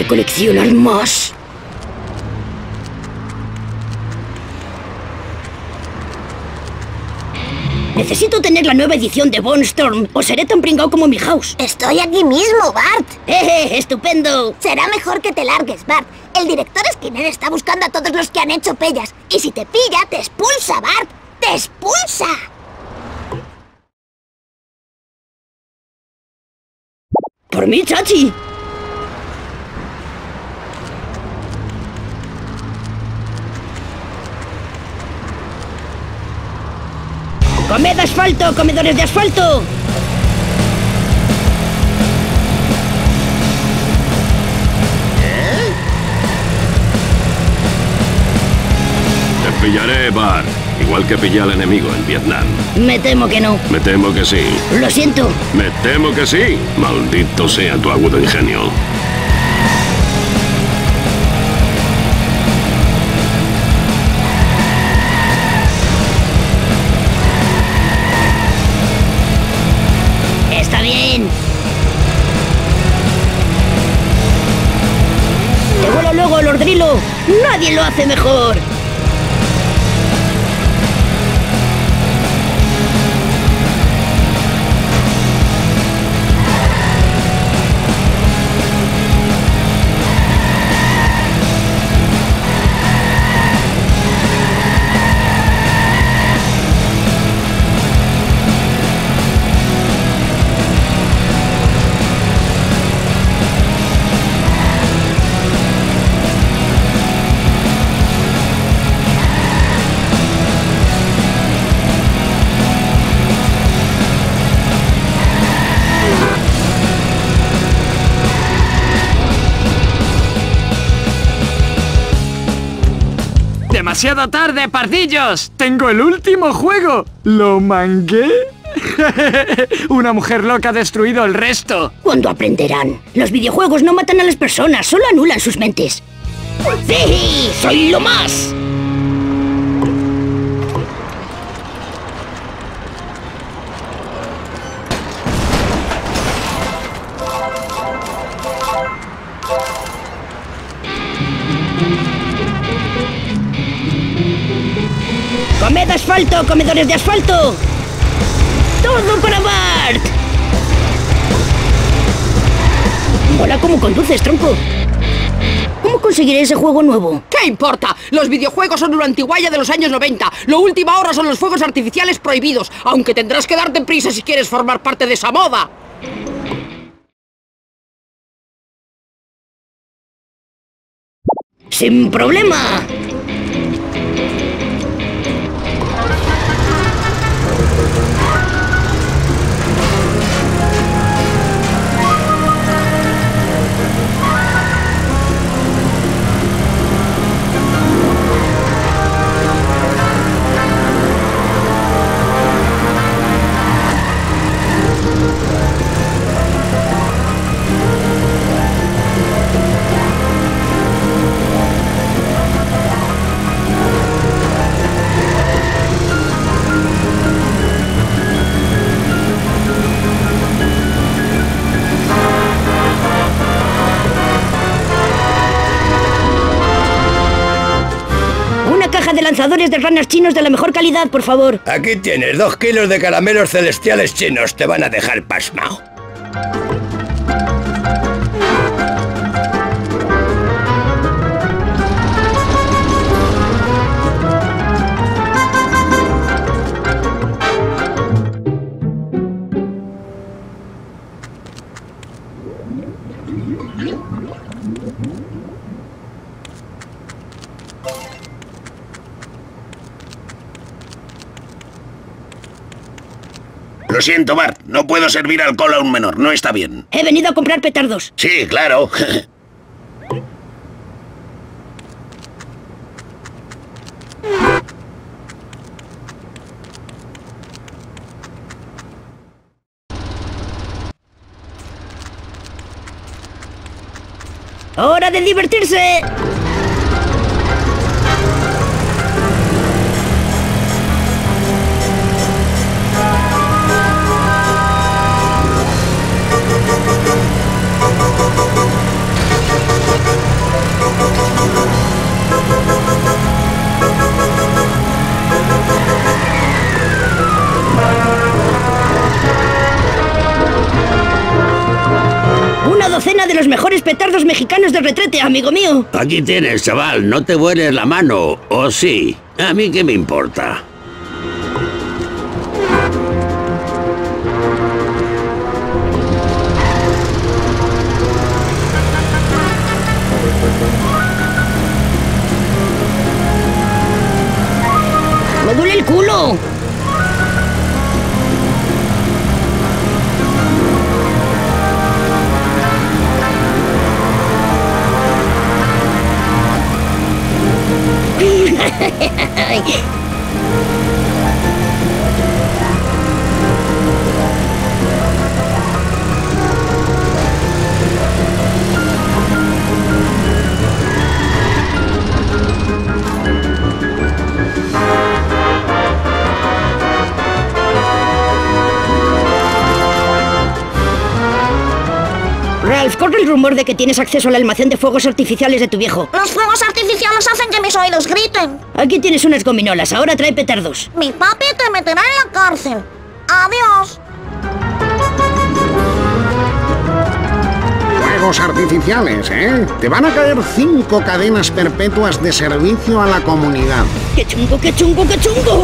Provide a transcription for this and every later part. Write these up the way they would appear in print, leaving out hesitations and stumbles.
que coleccionar más. Necesito tener la nueva edición de Bone Storm o seré tan pringao como Milhouse. Estoy aquí mismo, Bart. ¡Estupendo! Será mejor que te largues, Bart. El director Skinner está buscando a todos los que han hecho pellas. Y si te pilla, te expulsa, Bart. ¡Te expulsa! ¡Por mí, Chachi! ¡Comed asfalto, comedores de asfalto! Te pillaré, Bart. Igual que pillé al enemigo en Vietnam. Me temo que no. Me temo que sí. Lo siento. Me temo que sí. Maldito sea tu agudo ingenio. Está bien. Te vuelo luego, Lordrilo. Nadie lo hace mejor. ¡Demasiado tarde, pardillos! ¡Tengo el último juego! ¿Lo mangué? Una mujer loca ha destruido el resto. ¿Cuándo aprenderán? Los videojuegos no matan a las personas, solo anulan sus mentes. ¡Sí! ¡Soy lo más! ¡Comed asfalto, comedores de asfalto! ¡Todo para Bart! Mola cómo conduces, tronco. ¿Cómo conseguiré ese juego nuevo? ¿Qué importa? Los videojuegos son una antigualla de los años 90. Lo último ahora son los fuegos artificiales prohibidos, aunque tendrás que darte prisa si quieres formar parte de esa moda. ¡Sin problema! De lanzadores de ranas chinos de la mejor calidad, por favor. Aquí tienes 2 kilos de caramelos celestiales chinos. Te van a dejar pasmao. Lo siento, Bart. No puedo servir alcohol a un menor. No está bien. He venido a comprar petardos. Sí, claro. ¡Hora de divertirse! mejores petardos mexicanos de retrete, amigo mío. Aquí tienes, chaval. No te vueles la mano. ¿O sí? ¿A mí qué me importa? ¡Me duele el culo! Ralph, corre el rumor de que tienes acceso al almacén de fuegos artificiales de tu viejo. Los fuegos artificiales hacen que mis oídos griten. Aquí tienes unas gominolas, ahora trae petardos. Mi papi te meterá en la cárcel. Adiós. Fuegos artificiales, ¿eh? Te van a caer 5 cadenas perpetuas de servicio a la comunidad. ¡Qué chungo, qué chungo, qué chungo!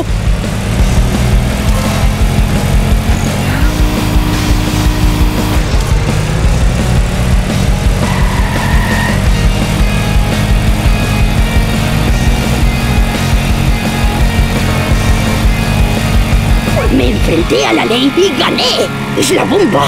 Me enfrenté a la ley y gané. ¡Es la bomba!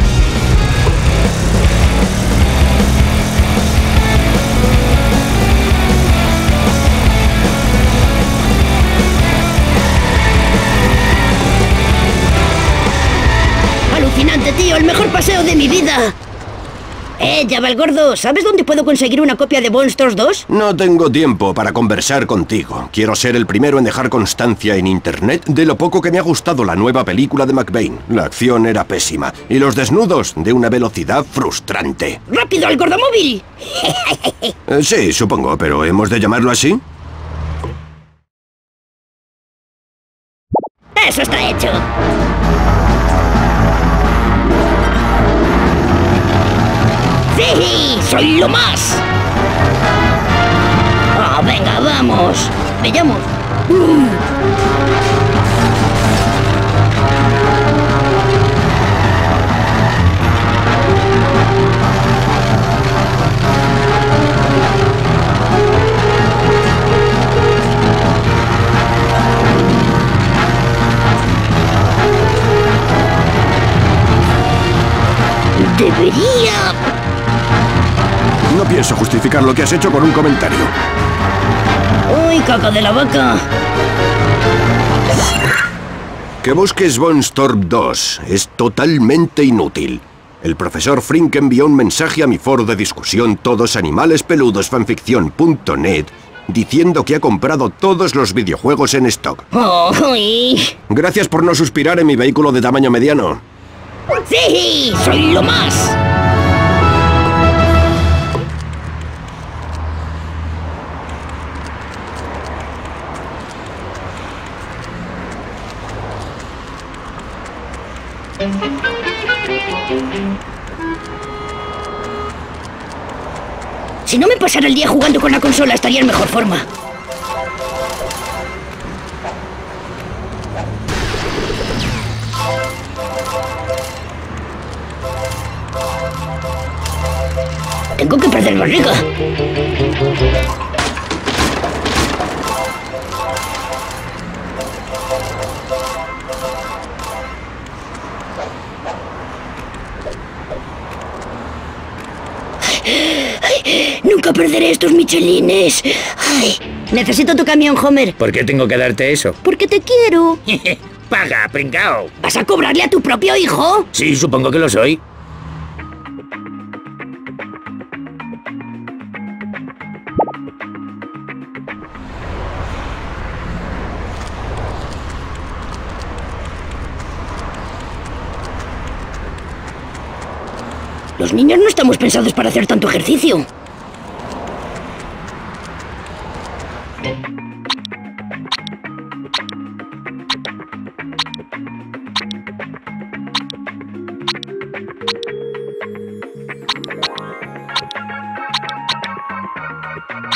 Alucinante, tío. El mejor paseo de mi vida. Yaval gordo, ¿sabes dónde puedo conseguir una copia de Monsters 2? No tengo tiempo para conversar contigo. Quiero ser el primero en dejar constancia en internet de lo poco que me ha gustado la nueva película de McBain. La acción era pésima y los desnudos de una velocidad frustrante. ¡Rápido, al gordomóvil! Sí, supongo, pero ¿hemos de llamarlo así? ¡Eso está hecho! ¡Sí! ¡Soy lo más! ¡Oh, venga, vamos! ¡Me llamo! Debería... No pienso justificar lo que has hecho con un comentario. ¡Uy, caca de la vaca! Que busques Bonstorm 2 es totalmente inútil. El profesor Frink envió un mensaje a mi foro de discusión todosanimales-peludos-fanficción.net diciendo que ha comprado todos los videojuegos en stock. ¡Uy! Gracias por no suspirar en mi vehículo de tamaño mediano. ¡Sí! ¡Soy lo más! Si no me pasara el día jugando con la consola, estaría en mejor forma. Tengo que perder barriga. Nunca perderé estos michelines. Ay, necesito tu camión, Homer. ¿Por qué tengo que darte eso? Porque te quiero. ¡Paga, pringao! ¿Vas a cobrarle a tu propio hijo? Sí, supongo que lo soy. Los niños no estamos pensados para hacer tanto ejercicio.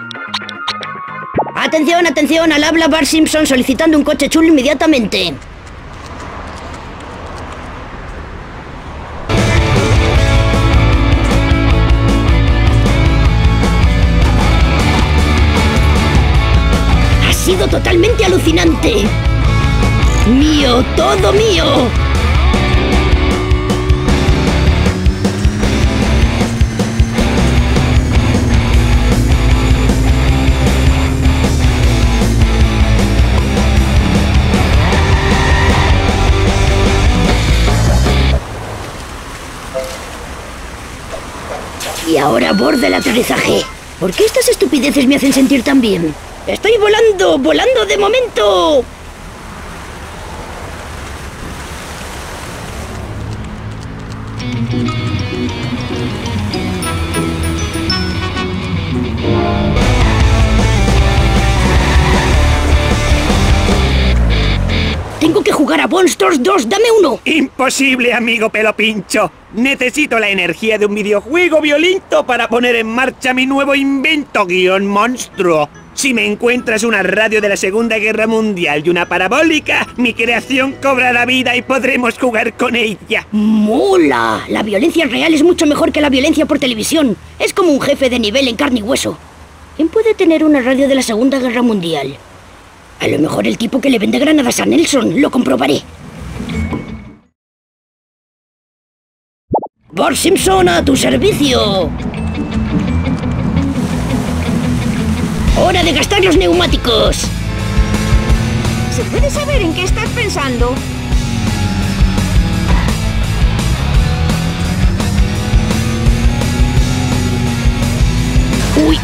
Atención, atención, al habla Bart Simpson solicitando un coche chulo inmediatamente. Ha sido totalmente alucinante. Mío, todo mío. Y ahora borde el aterrizaje. ¿Por qué estas estupideces me hacen sentir tan bien? ¡Estoy volando! ¡Volando de momento! Tengo que jugar a Monsters 2, ¡dame uno! Imposible, amigo pelo pincho. Necesito la energía de un videojuego violento para poner en marcha mi nuevo invento monstruo. Si me encuentras una radio de la Segunda Guerra Mundial y una parabólica, mi creación cobrará vida y podremos jugar con ella. ¡Mola! La violencia real es mucho mejor que la violencia por televisión. Es como un jefe de nivel en carne y hueso. ¿Quién puede tener una radio de la Segunda Guerra Mundial? A lo mejor el tipo que le vende granadas a Nelson. Lo comprobaré. Bart Simpson, a tu servicio. ¡Hora de gastar los neumáticos! ¿Se puede saber en qué estás pensando? ¡Uy!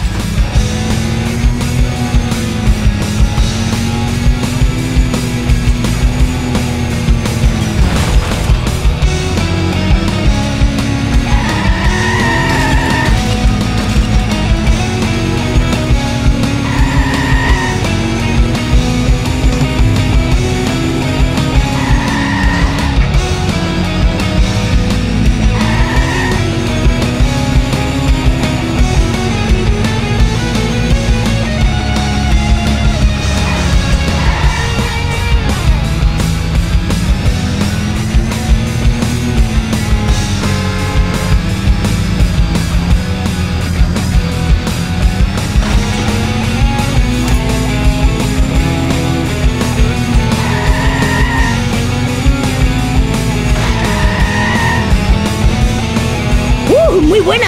¡Muy buena!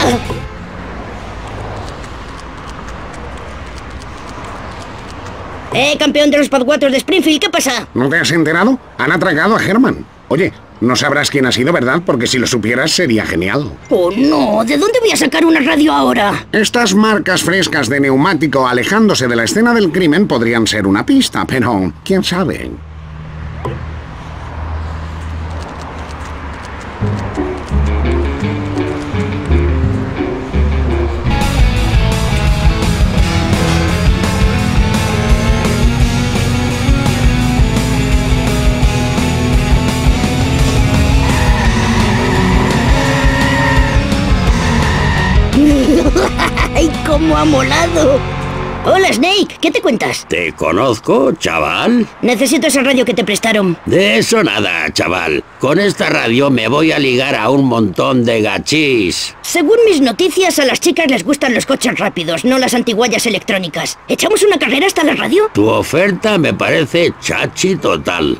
Campeón de los Padwaters de Springfield, ¿qué pasa? ¿No te has enterado? Han atracado a Herman. Oye, no sabrás quién ha sido, ¿verdad? Porque si lo supieras sería genial. ¡Oh, no! ¿De dónde voy a sacar una radio ahora? Estas marcas frescas de neumático alejándose de la escena del crimen podrían ser una pista, pero quién sabe. ¡Ay, cómo ha molado! Hola, Snake, ¿qué te cuentas? ¿Te conozco, chaval? Necesito esa radio que te prestaron. De eso nada, chaval. Con esta radio me voy a ligar a un montón de gachís. Según mis noticias, a las chicas les gustan los coches rápidos, no las antiguallas electrónicas. ¿Echamos una carrera hasta la radio? Tu oferta me parece chachi total.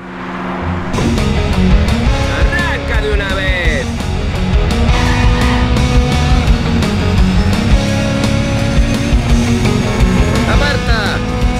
¡Arranca de una vez! ¡Aparta!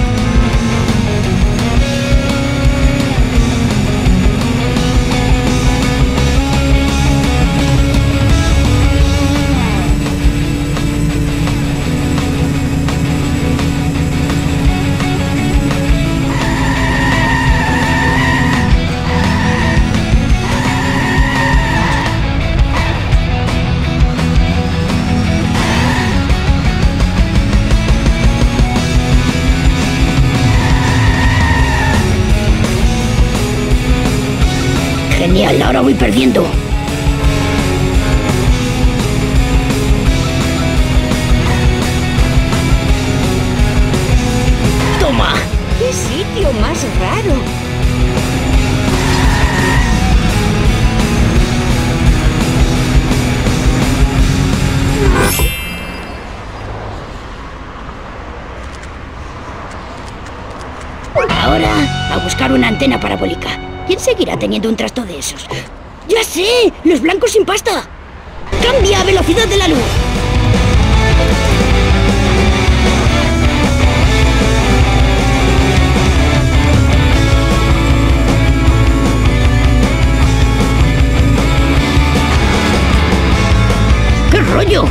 Genial, ahora voy perdiendo. lo más raro. Ahora, a buscar una antena parabólica. ¿Quién seguirá teniendo un trasto de esos? ¡Ya sé! ¡Los blancos sin pasta! ¡Cambia a velocidad de la luz! ¡Qué rollo!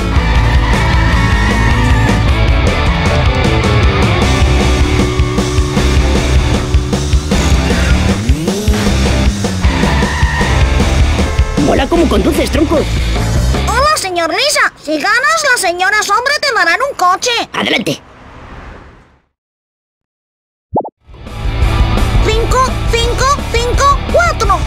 Mola cómo conduces, tronco. Hola, señor Lisa. Si ganas, las señoras hombre te darán un coche. Adelante. 5, 5, 5, 4.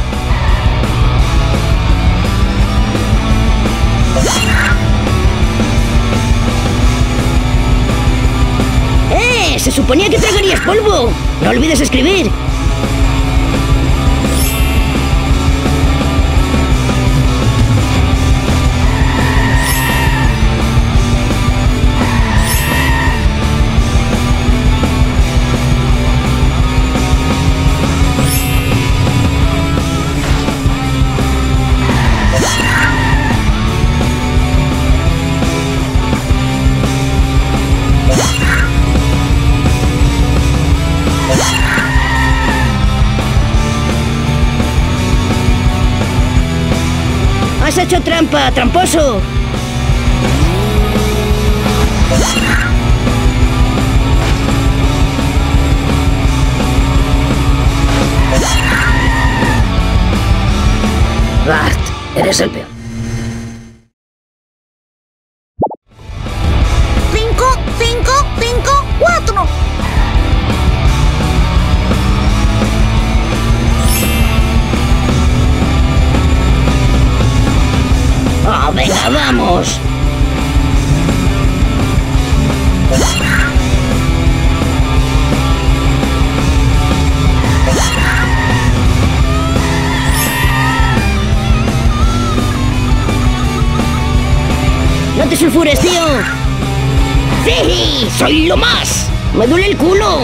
Se suponía que tragarías polvo. No olvides escribir. ¡Has hecho trampa, tramposo! Bart, eres el peor. 5, 5, 5, 4. ¡Oh, venga, vamos! ¡No te sulfures, tío! ¡Sí! ¡Soy lo más! ¡Me duele el culo!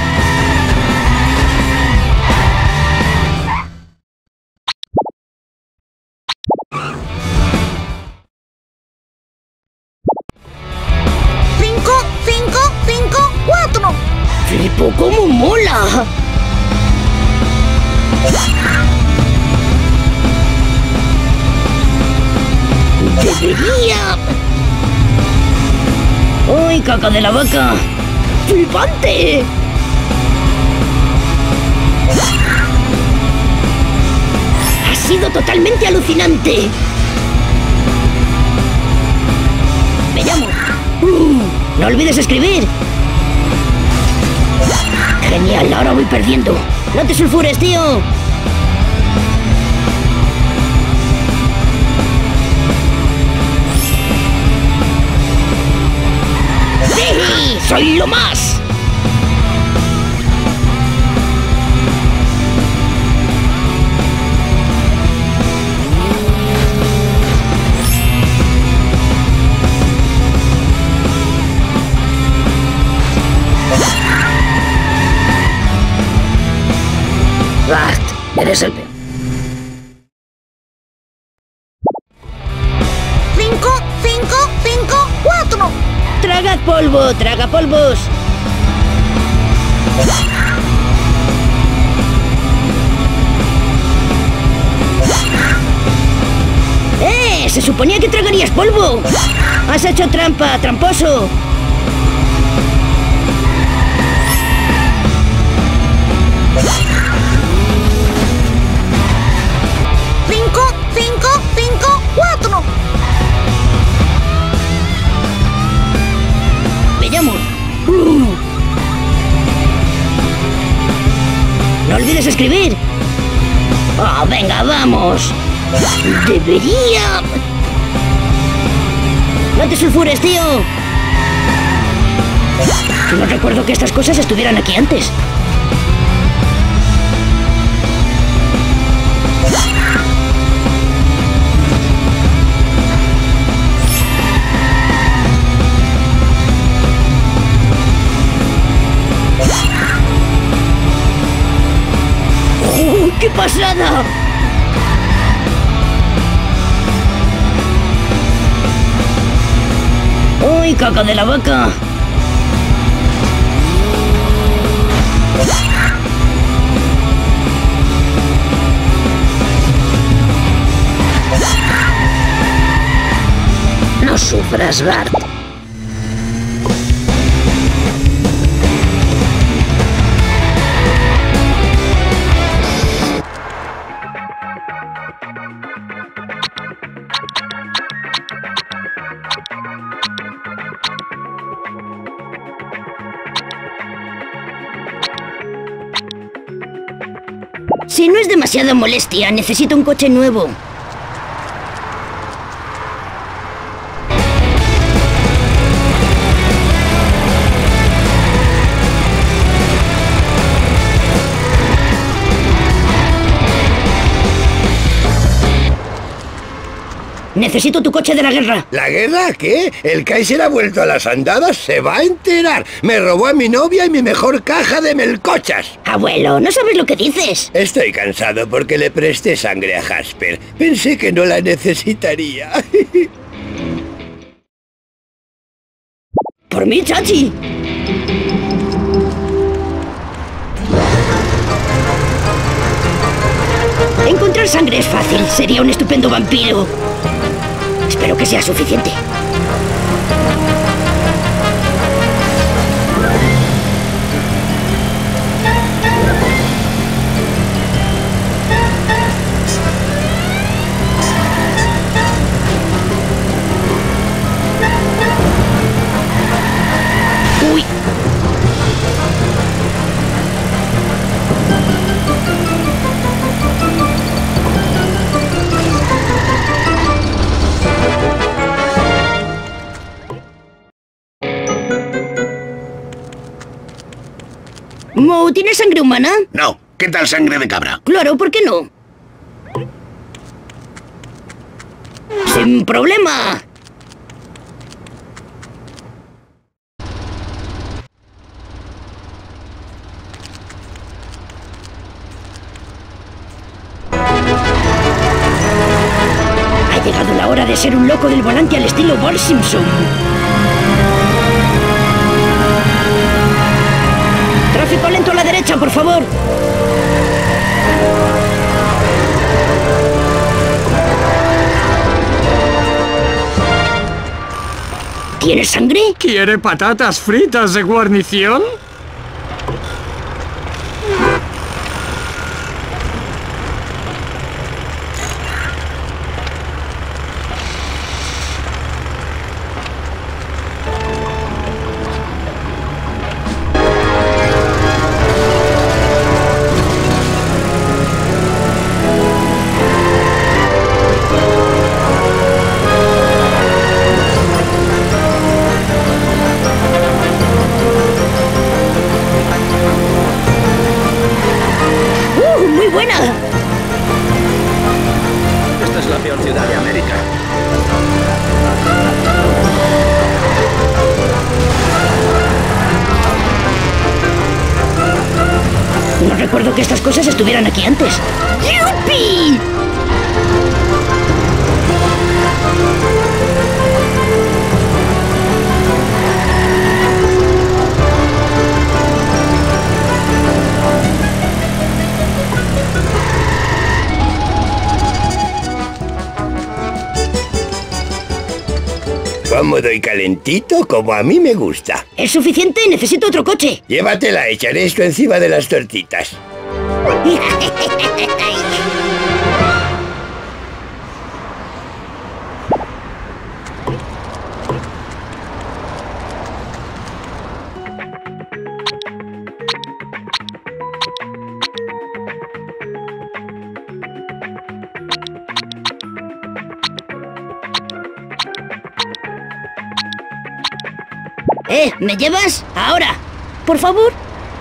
¡Flipo, cómo mola! ¡Debería! ¡Uy, caca de la vaca! ¡Flipante! ¡Ha sido totalmente alucinante! Me llamo. No olvides escribir. Genial, ahora voy perdiendo. ¡No te sulfures, tío! ¡Sí! ¡Soy lo más! Bart, eres el peor. 5, 5, 5, 4. ¡Traga polvo! ¡Traga polvos! Se suponía que tragarías polvo. Has hecho trampa, tramposo. Me llamo. No olvides escribir. Oh, venga, vamos. Debería. No te sulfures, tío. No recuerdo que estas cosas estuvieran aquí antes. ¡Qué pasada! ¡Uy, caca de la vaca! No sufras, Bart. Si no es demasiada molestia, necesito un coche nuevo. Necesito tu coche de la guerra. ¿La guerra? ¿Qué? ¿El Kaiser ha vuelto a las andadas? ¡Se va a enterar! Me robó a mi novia y mi mejor caja de melcochas. Abuelo, no sabes lo que dices. Estoy cansado porque le presté sangre a Jasper. Pensé que no la necesitaría. Por mí, chachi. Encontrar sangre es fácil. Sería un estupendo vampiro. Espero que sea suficiente. Uy. Mo, ¿tienes sangre humana? No. ¿Qué tal sangre de cabra? Claro, ¿por qué no? ¡Sin problema! Ha llegado la hora de ser un loco del volante al estilo Bart Simpson. Tráfico lento a la derecha, por favor. ¿Tienes sangre? ¿Quiere patatas fritas de guarnición? ¡Muy buena! Esta es la peor ciudad de América. No recuerdo que estas cosas estuvieran aquí antes. ¡Yupi! Cómodo y calentito, como a mí me gusta. ¿Es suficiente? Necesito otro coche. Llévatela, echaré esto encima de las tortitas. ¿Me llevas? Ahora. Por favor.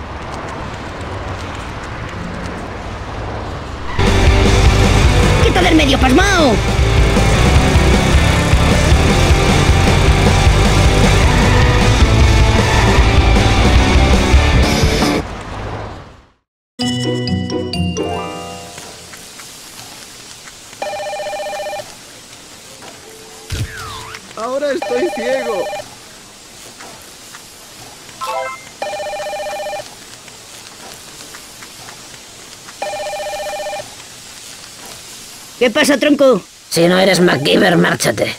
¡Quita del medio, pasmao! ciego! ¿Qué pasa, tronco? Si no eres MacGyver, márchate.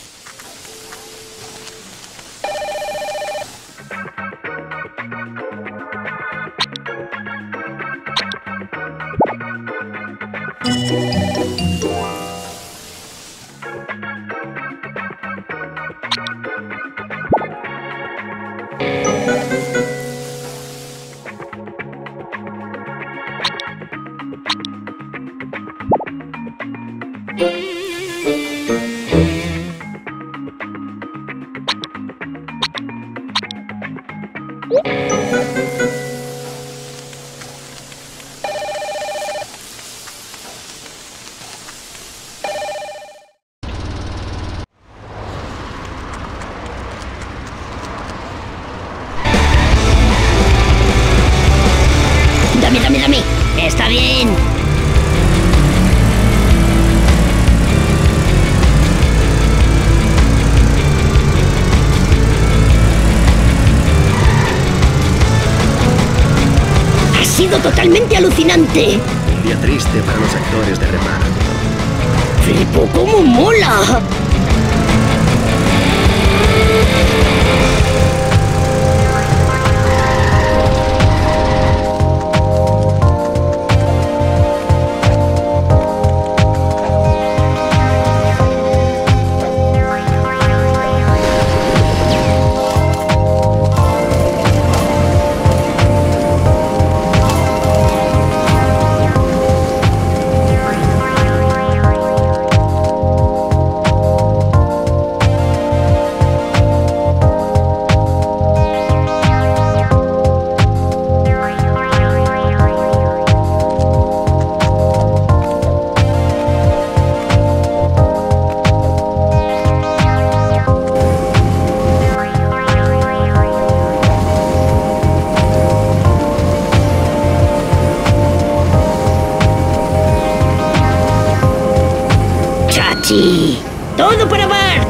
Dame. Está bien. Ha sido totalmente alucinante. Un día triste para los actores de reparto. ¡Flipo, cómo mola! ¡Chachi! ¡Todo para Bart!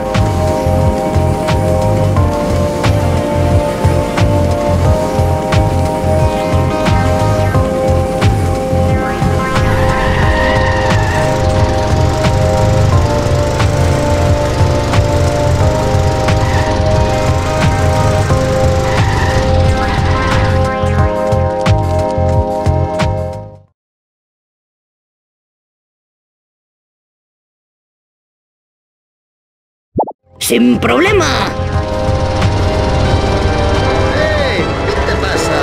¡Sin problema! ¡Hey! ¿Qué te pasa?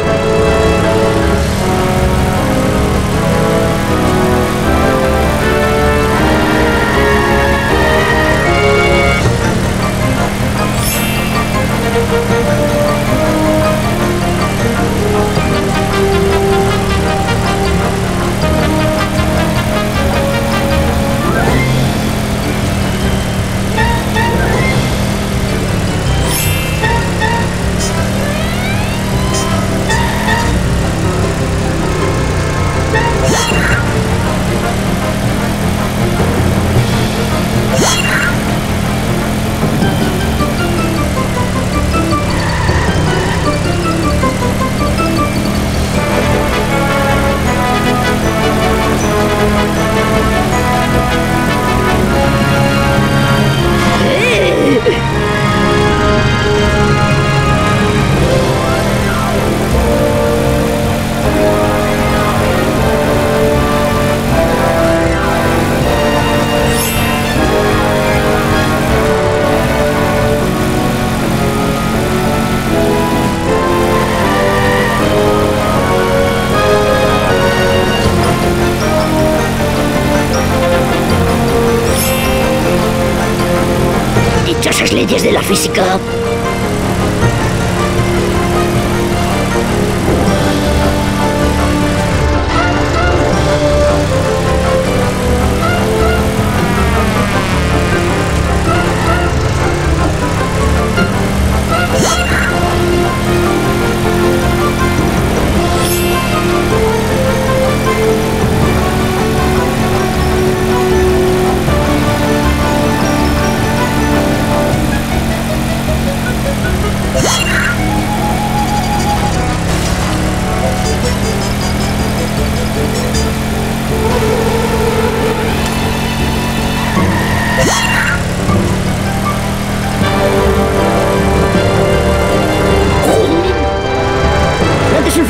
Dichosas leyes de la física.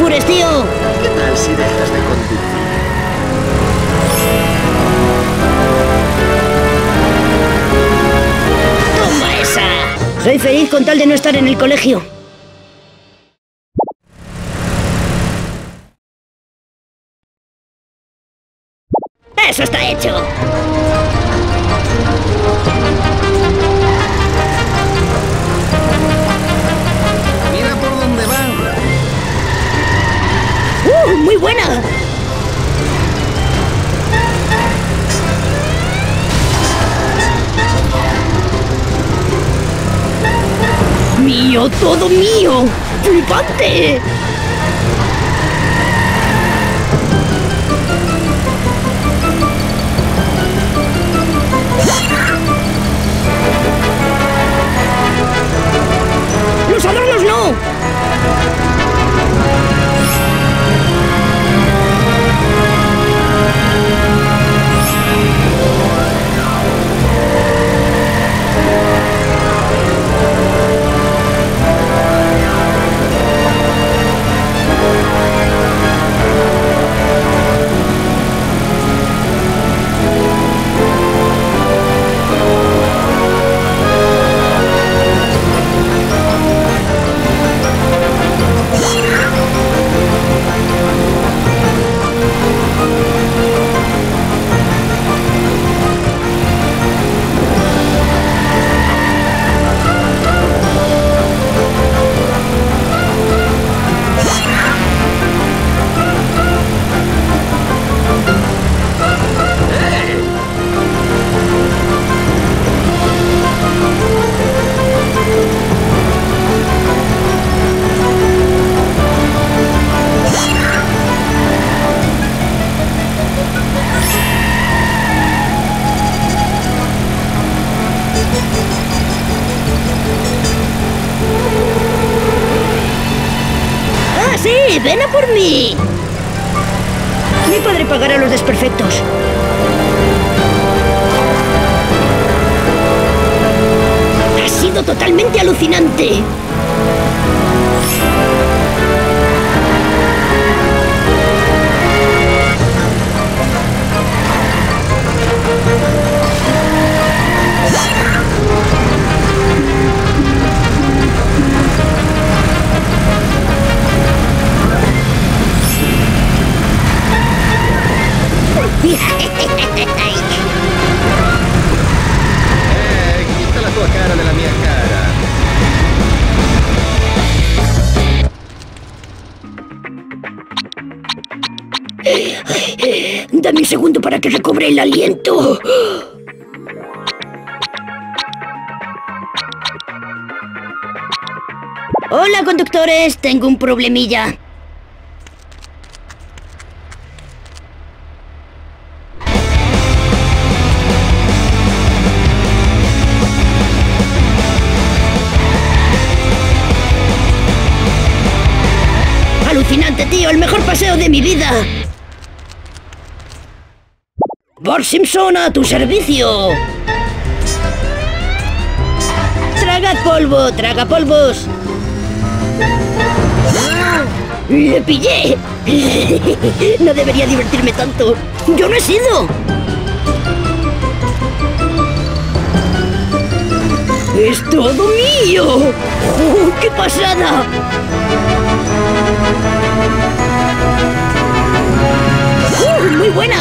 apures, tío. ¿Qué tal si dejas de conducir? ¡Toma esa! Soy feliz con tal de no estar en el colegio. ¡Eso está hecho! Mira por dónde van. ¡Muy buena! ¡Mío, todo mío! ¡Flipante! ¡Los adornos no! ¡Ven a por mí! Mi padre pagará a los desperfectos. Ha sido totalmente alucinante. Quita la tua cara de la mia cara. Dame un segundo para que recobre el aliento. Hola, conductores. Tengo un problemilla. Alucinante, tío. El mejor paseo de mi vida. Bart Simpson a tu servicio. Tragad polvo, traga polvos. ¡Le pillé! No debería divertirme tanto. ¡Yo no he sido! ¡Es todo mío! ¡Oh, qué pasada! ¡Muy buena!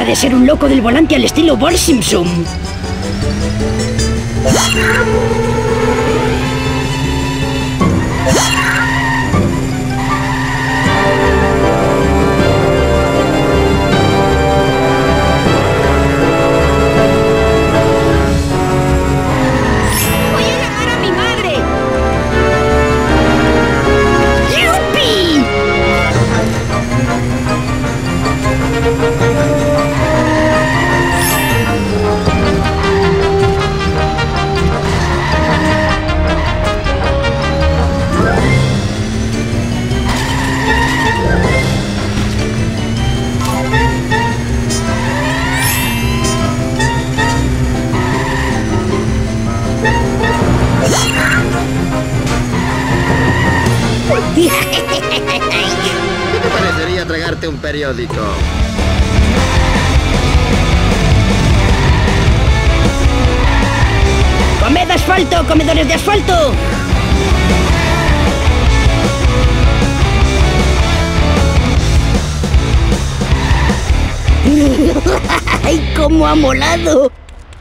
de ser un loco del volante al estilo Bart Simpson. ¡Voy a llamar a mi madre! ¡Yupi! ¿Qué te parecería tragarte un periódico? ¡Comed asfalto, comedores de asfalto! ¡Ay, cómo ha molado!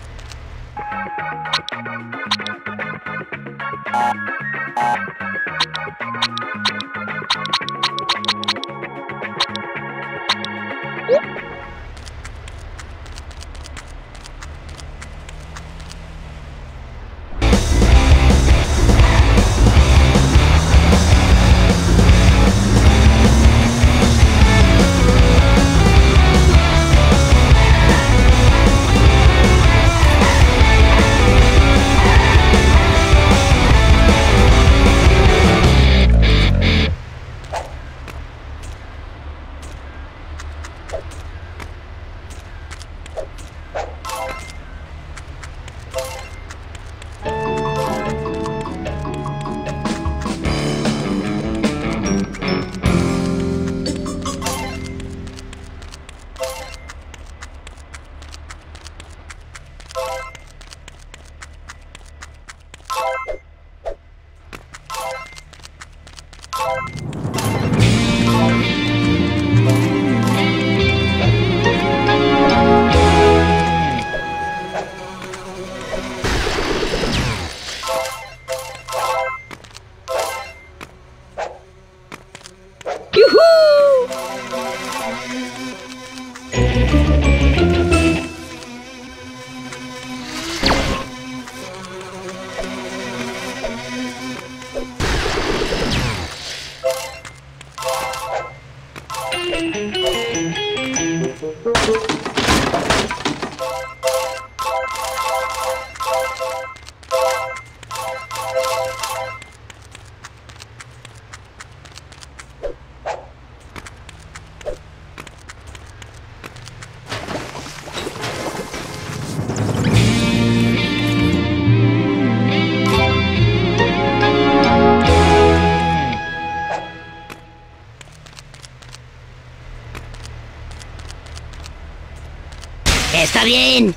¡Está bien!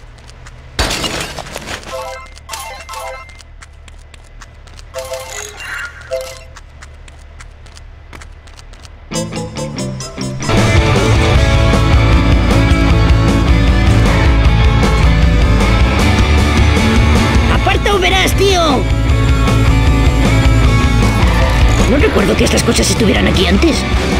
¡Aparta o verás, tío! No recuerdo que estas cosas estuvieran aquí antes.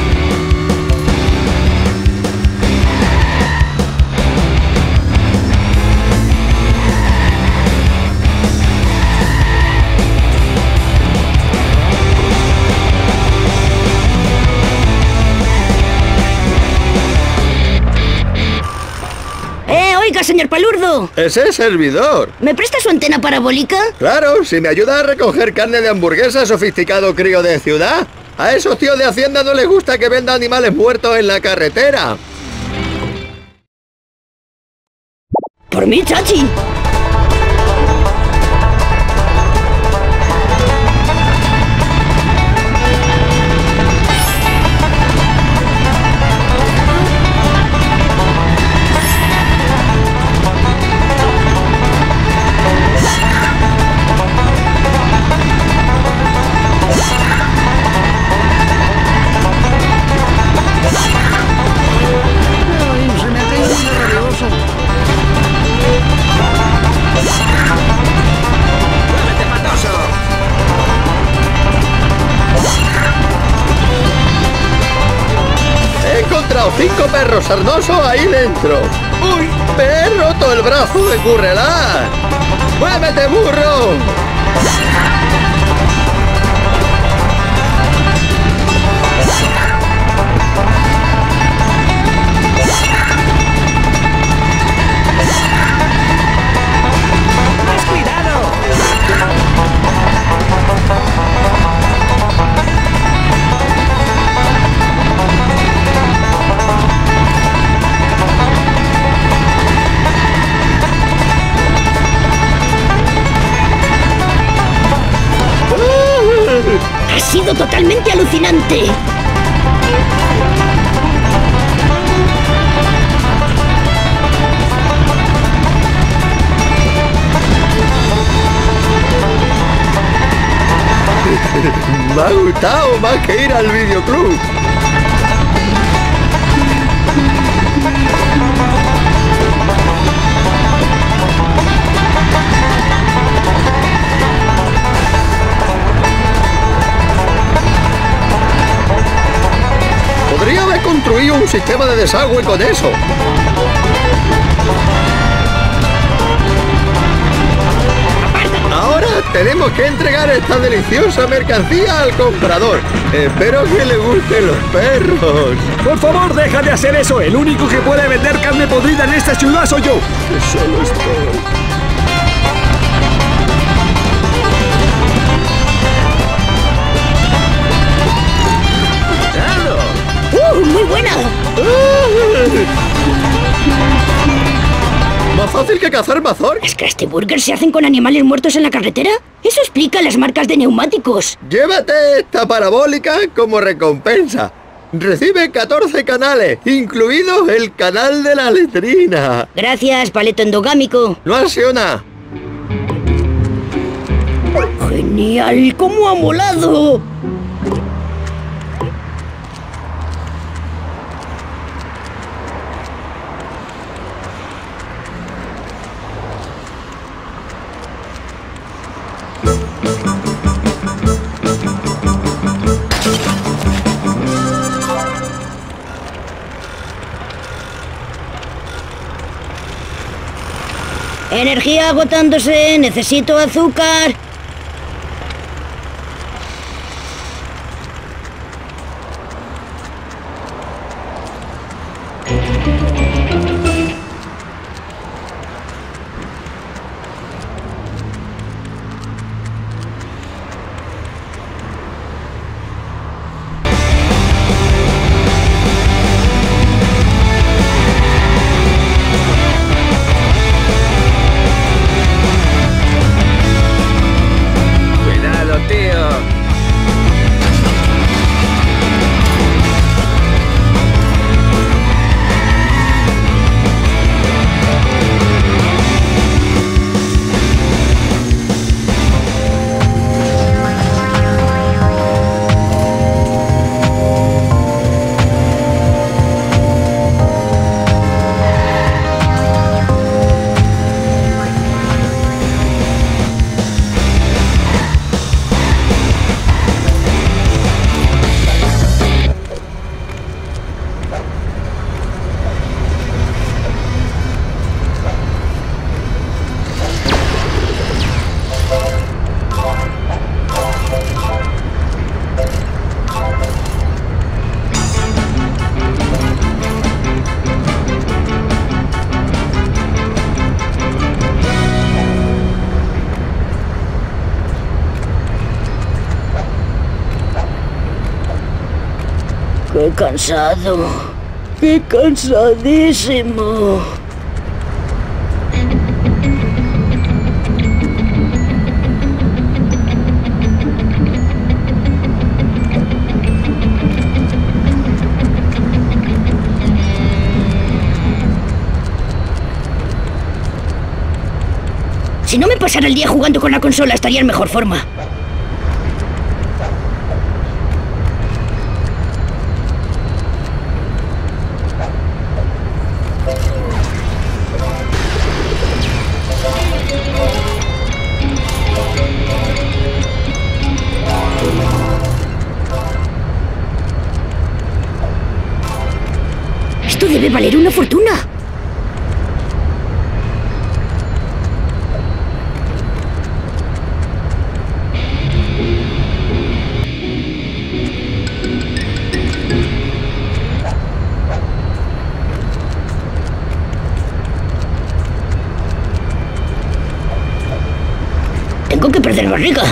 Oiga, señor Palurdo. Ese servidor. ¿Me presta su antena parabólica? Claro, si me ayuda a recoger carne de hamburguesa, sofisticado crío de ciudad. A esos tíos de Hacienda no les gusta que venda animales muertos en la carretera. Por mí, chachi. Se me ha caído una sarnoso ahí dentro. ¡Uy! ¡Me he roto el brazo de Currelán! ¡Muévete, burro! ¡Más cuidado! ¡Ha sido totalmente alucinante! Me ha gustado más que ir al videoclub. Podría haber construido un sistema de desagüe con eso. Ahora tenemos que entregar esta deliciosa mercancía al comprador. Espero que le gusten los perros. Por favor, deja de hacer eso. El único que puede vender carne podrida en esta ciudad soy yo. Solo estoy. ¡Muy buena! Más fácil que cazar mazorcas. ¿Las Krusty Burgers se hacen con animales muertos en la carretera? Eso explica las marcas de neumáticos. Llévate esta parabólica como recompensa. Recibe 14 canales, incluido el canal de la letrina. Gracias, paleto endogámico. No ha sido nada. ¡Genial! ¡Cómo ha molado! Energía agotándose, necesito azúcar. ¡Qué cansado! ¡Qué cansadísimo! Si no me pasara el día jugando con la consola, estaría en mejor forma. Esto debe debe valer una fortuna. Tengo que perder barriga.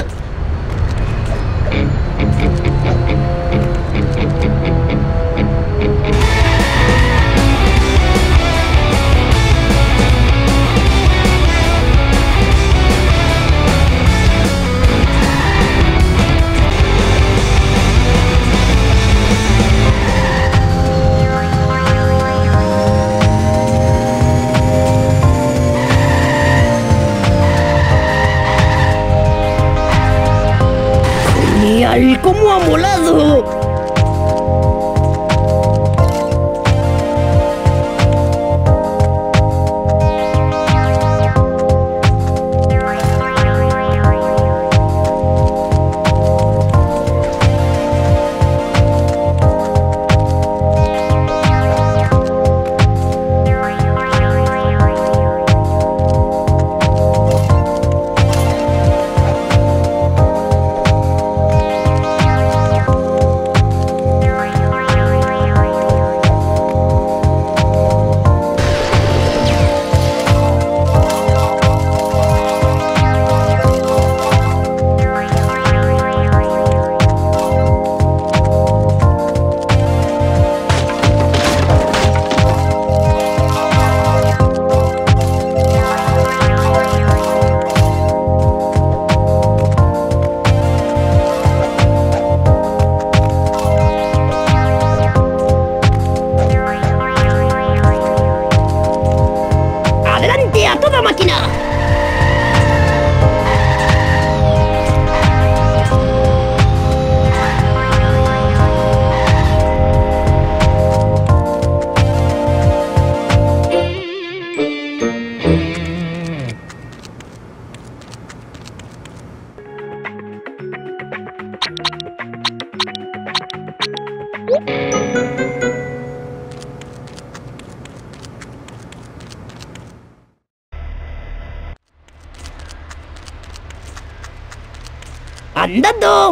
¡Genial! ¡Cómo ha molado! ¡Andando!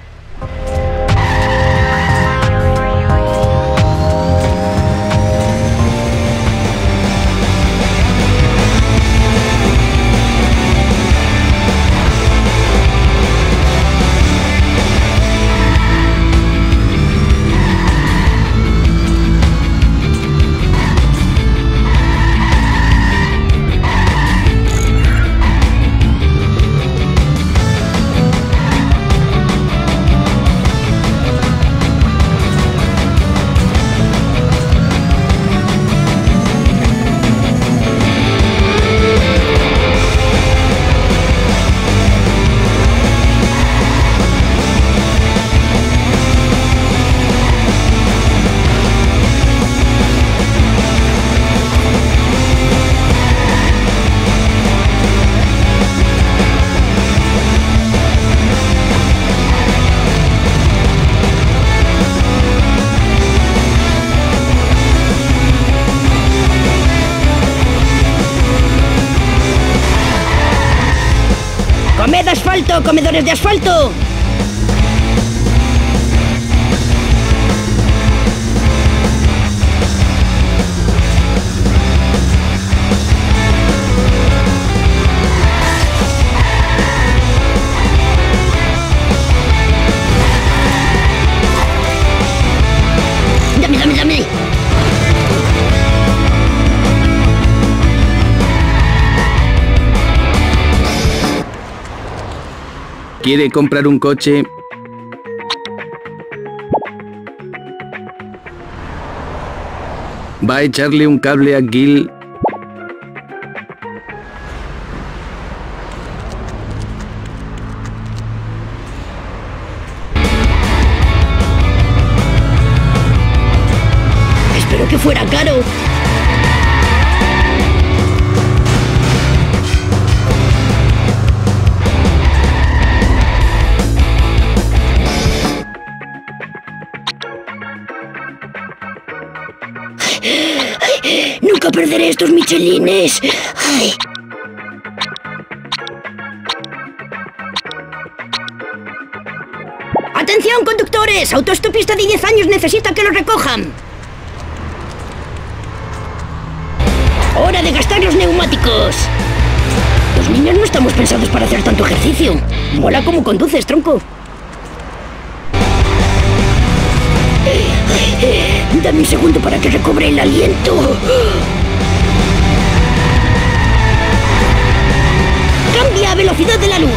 ¡Comed asfalto, comedores de asfalto! ¡Dame, dame, dame! ¿Quiere comprar un coche? ¿Va a echarle un cable a Gil? Espero que fuera caro. perderé estos michelines. Ay. ¡Atención, conductores! Autoestopista de 10 años necesita que lo recojan. ¡Hora de gastar los neumáticos! Los niños no estamos pensados para hacer tanto ejercicio. Mola como conduces, tronco. Dame un segundo para que recobre el aliento. ¡Cambia a velocidad de la luz!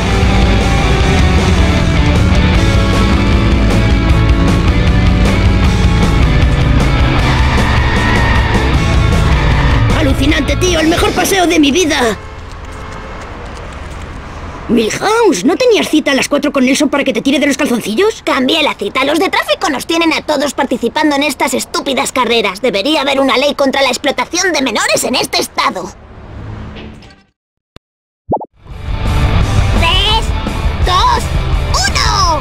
¡Alucinante, tío! ¡El mejor paseo de mi vida! Milhouse, ¿no tenías cita a las 4 con Nelson para que te tire de los calzoncillos? Cambié la cita. Los de tráfico nos tienen a todos participando en estas estúpidas carreras. Debería haber una ley contra la explotación de menores en este estado. 3, 2, 1.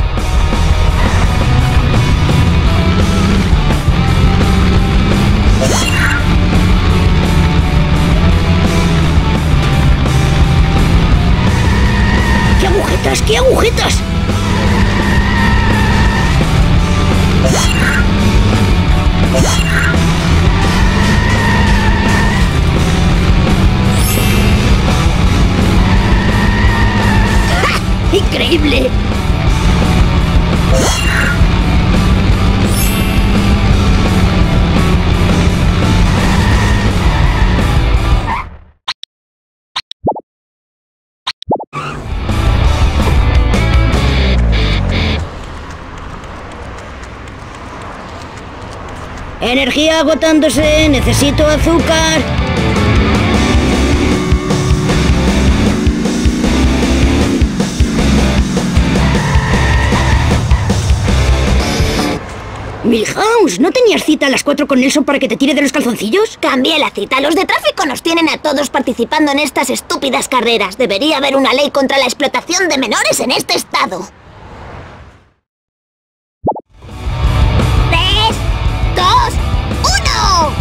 ¡Qué agujetas! ¡Qué agujetas! ¡Ja! ¡Increíble! Energía agotándose, necesito azúcar. Milhouse, ¿no tenías cita a las 4 con Nelson para que te tire de los calzoncillos? Cambié la cita. Los de tráfico nos tienen a todos participando en estas estúpidas carreras. Debería haber una ley contra la explotación de menores en este estado. 3, 2, 1.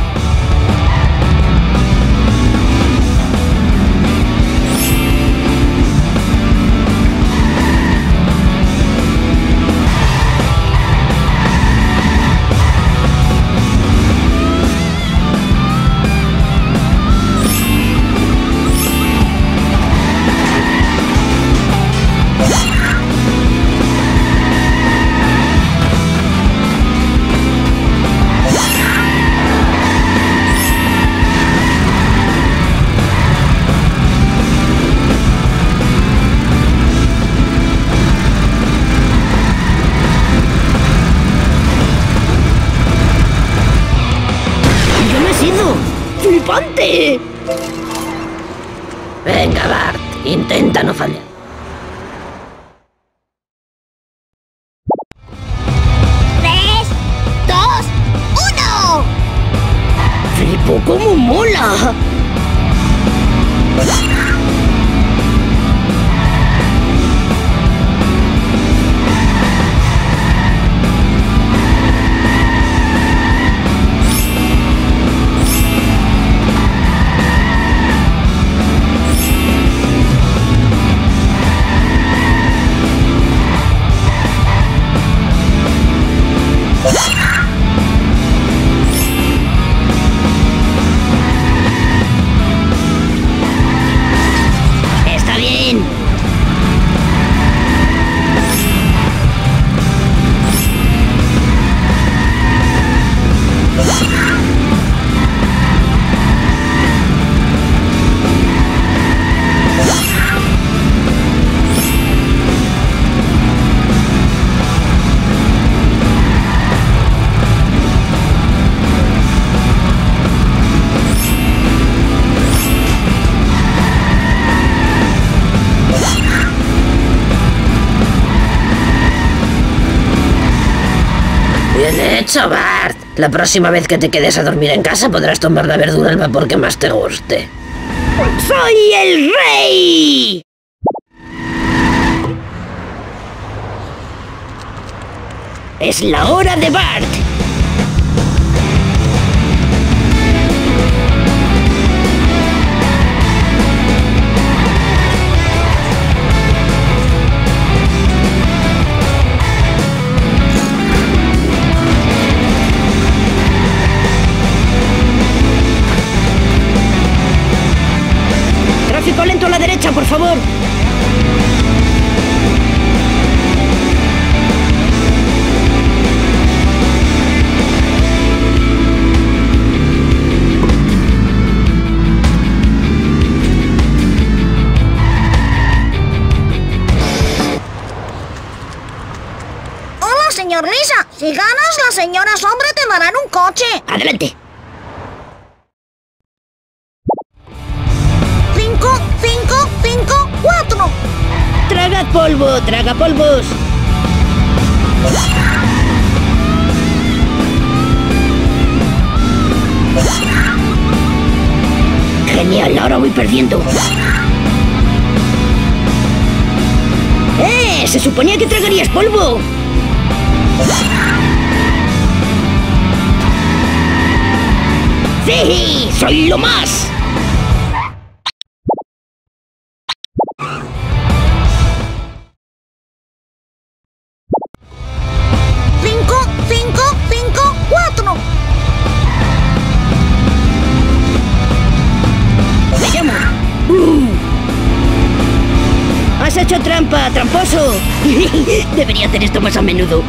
¡Flipante! Venga, Bart, intenta no fallar. 3, 2, 1. ¡Flipo cómo mola! Está bien. Bien hecho, Bart. La próxima vez que te quedes a dormir en casa podrás tomar la verdura al vapor que más te guste. ¡Soy el rey! Es la hora de Bart. señor Lisa. Si ganas, las señoras hombre te darán un coche. Adelante. 5, 5, 5, 4. Traga polvo, traga polvos. Genial, ahora voy perdiendo. Se suponía que tragarías polvo. ¡Sí! ¡Soy lo más! ¡Has hecho trampa, tramposo! Debería hacer esto más a menudo.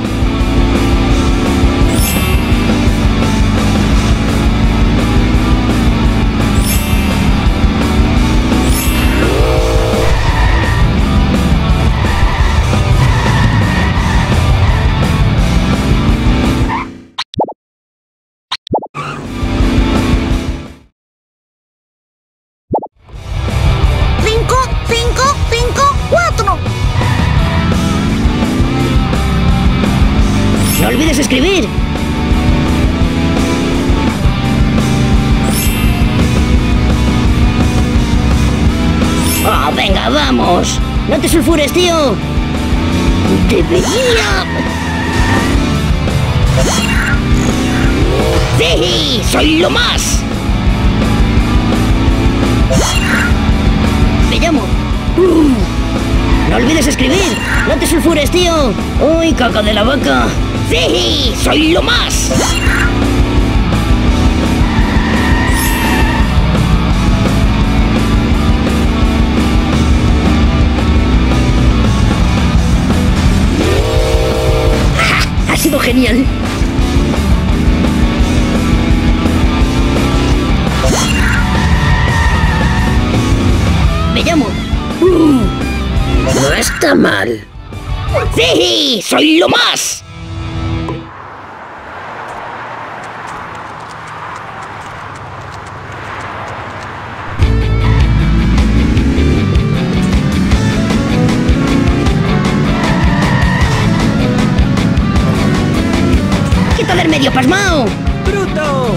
¡No olvides escribir! ¡Oh, venga, vamos! ¡No te sulfures, tío! ¡Debería! ¡Sí! ¡Soy lo más! Me llamo... ¡No olvides escribir! ¡No te sulfures, tío! ¡Uy, caca de la vaca! ¡Sí! ¡Soy lo más! ¡Ja! ¡Ha sido genial! Me llamo... No está mal. ¡Sí! ¡Soy lo más! ¡Quita del medio, pasmao! ¡Bruto!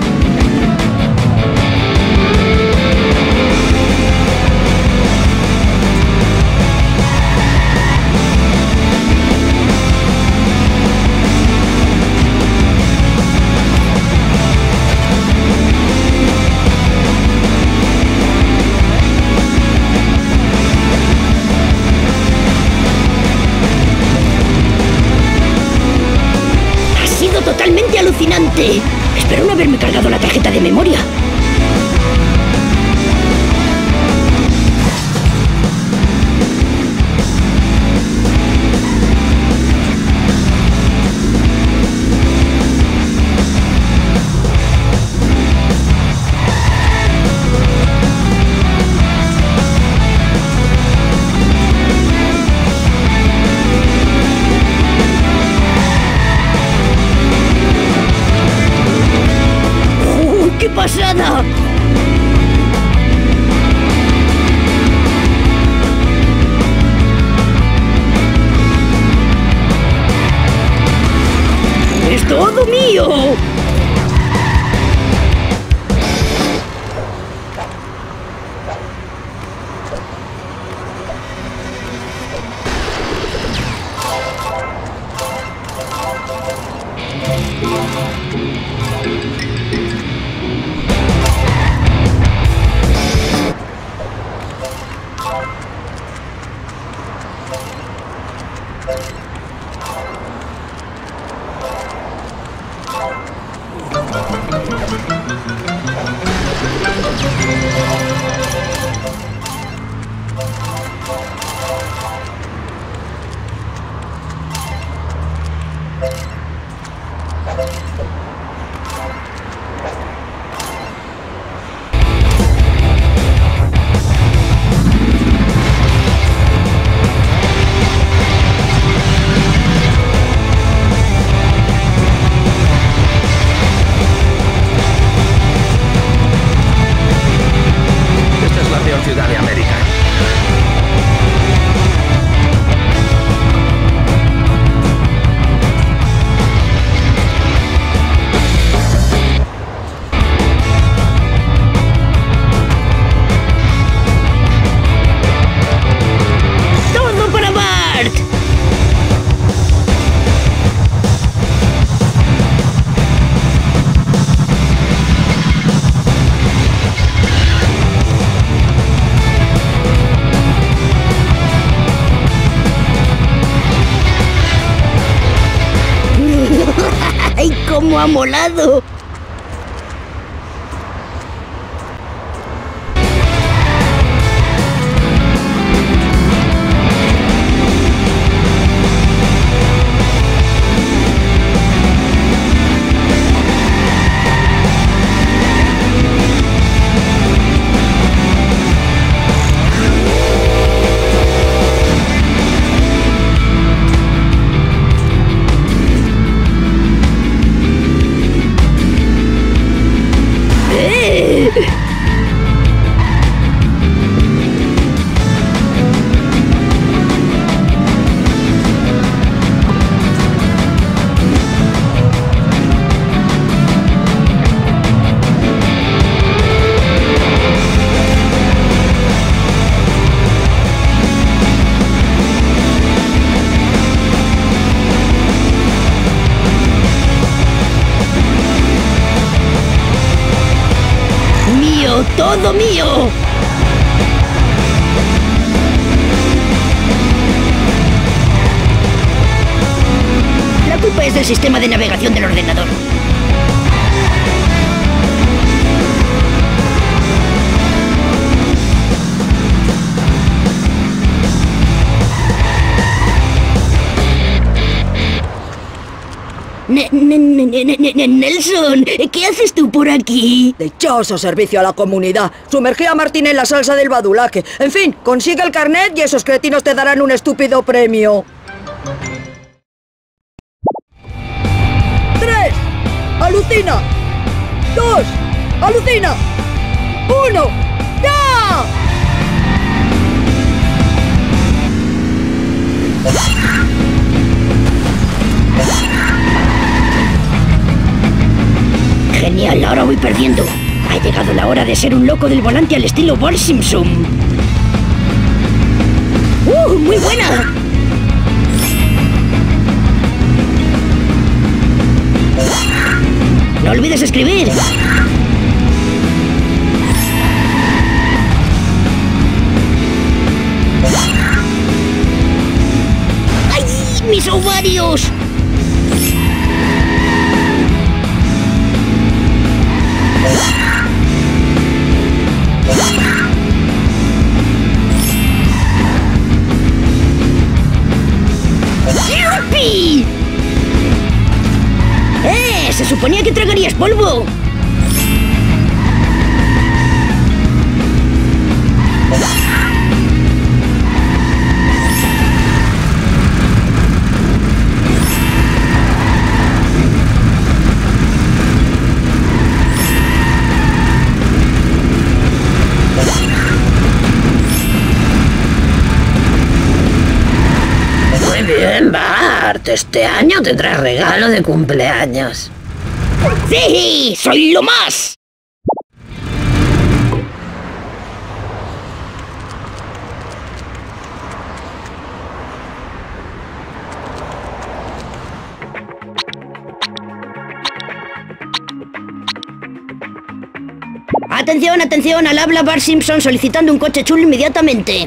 Totalmente alucinante. Espero no haberme cargado la tarjeta de memoria. ¡Qué pasada! ¡Es todo mío! ¡Cómo ha molado! ¡Todo mío! La culpa es del sistema de navegación del ordenador. Nelson, ¿qué haces tú por aquí? Dichoso servicio a la comunidad. Sumergí a Martín en la salsa del badulaque. En fin, consigue el carnet y esos cretinos te darán un estúpido premio. 3. ¡Alucina! 2. ¡Alucina! 1. ¡Ya! Genial, ahora voy perdiendo. Ha llegado la hora de ser un loco del volante al estilo Bart Simpson. ¡Muy buena! No olvides escribir. ¡Ay, mis ovarios! ¡Yupi! Se suponía que tragarías polvo. Muy bien, Bart. Este año tendrás regalo de cumpleaños. ¡Sí! ¡Soy lo más! ¡Atención, atención! Al habla Bart Simpson solicitando un coche chulo inmediatamente.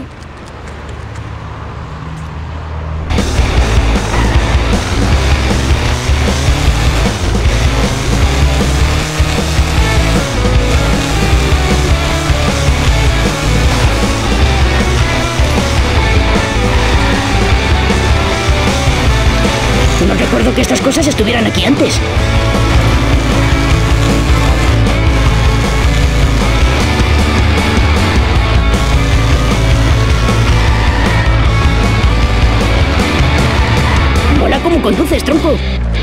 No recuerdo que estas cosas estuvieran aquí antes. Mola cómo conduces, tronco.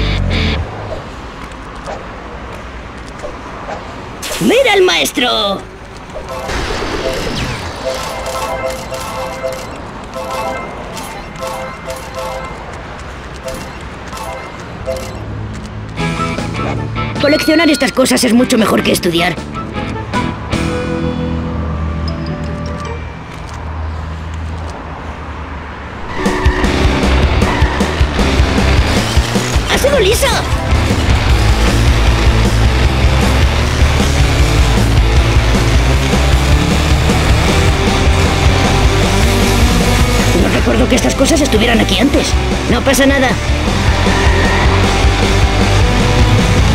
¡Mira al maestro! Coleccionar estas cosas es mucho mejor que estudiar. ¡Ha sido lisa! No recuerdo que estas cosas estuvieran aquí antes. No pasa nada.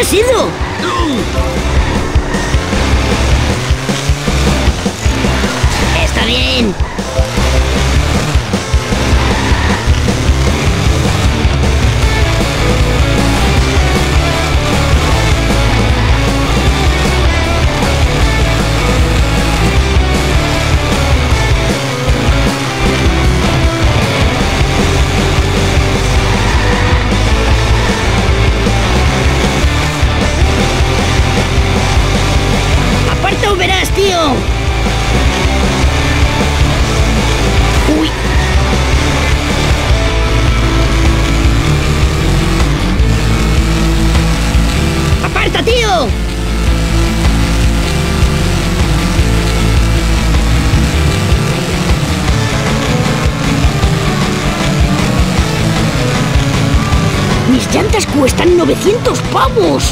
sido? Está bien. ¡Aparta o verás, tío! ¡Uy! ¡Aparta, tío! ¡Mis llantas cuestan 900 pavos!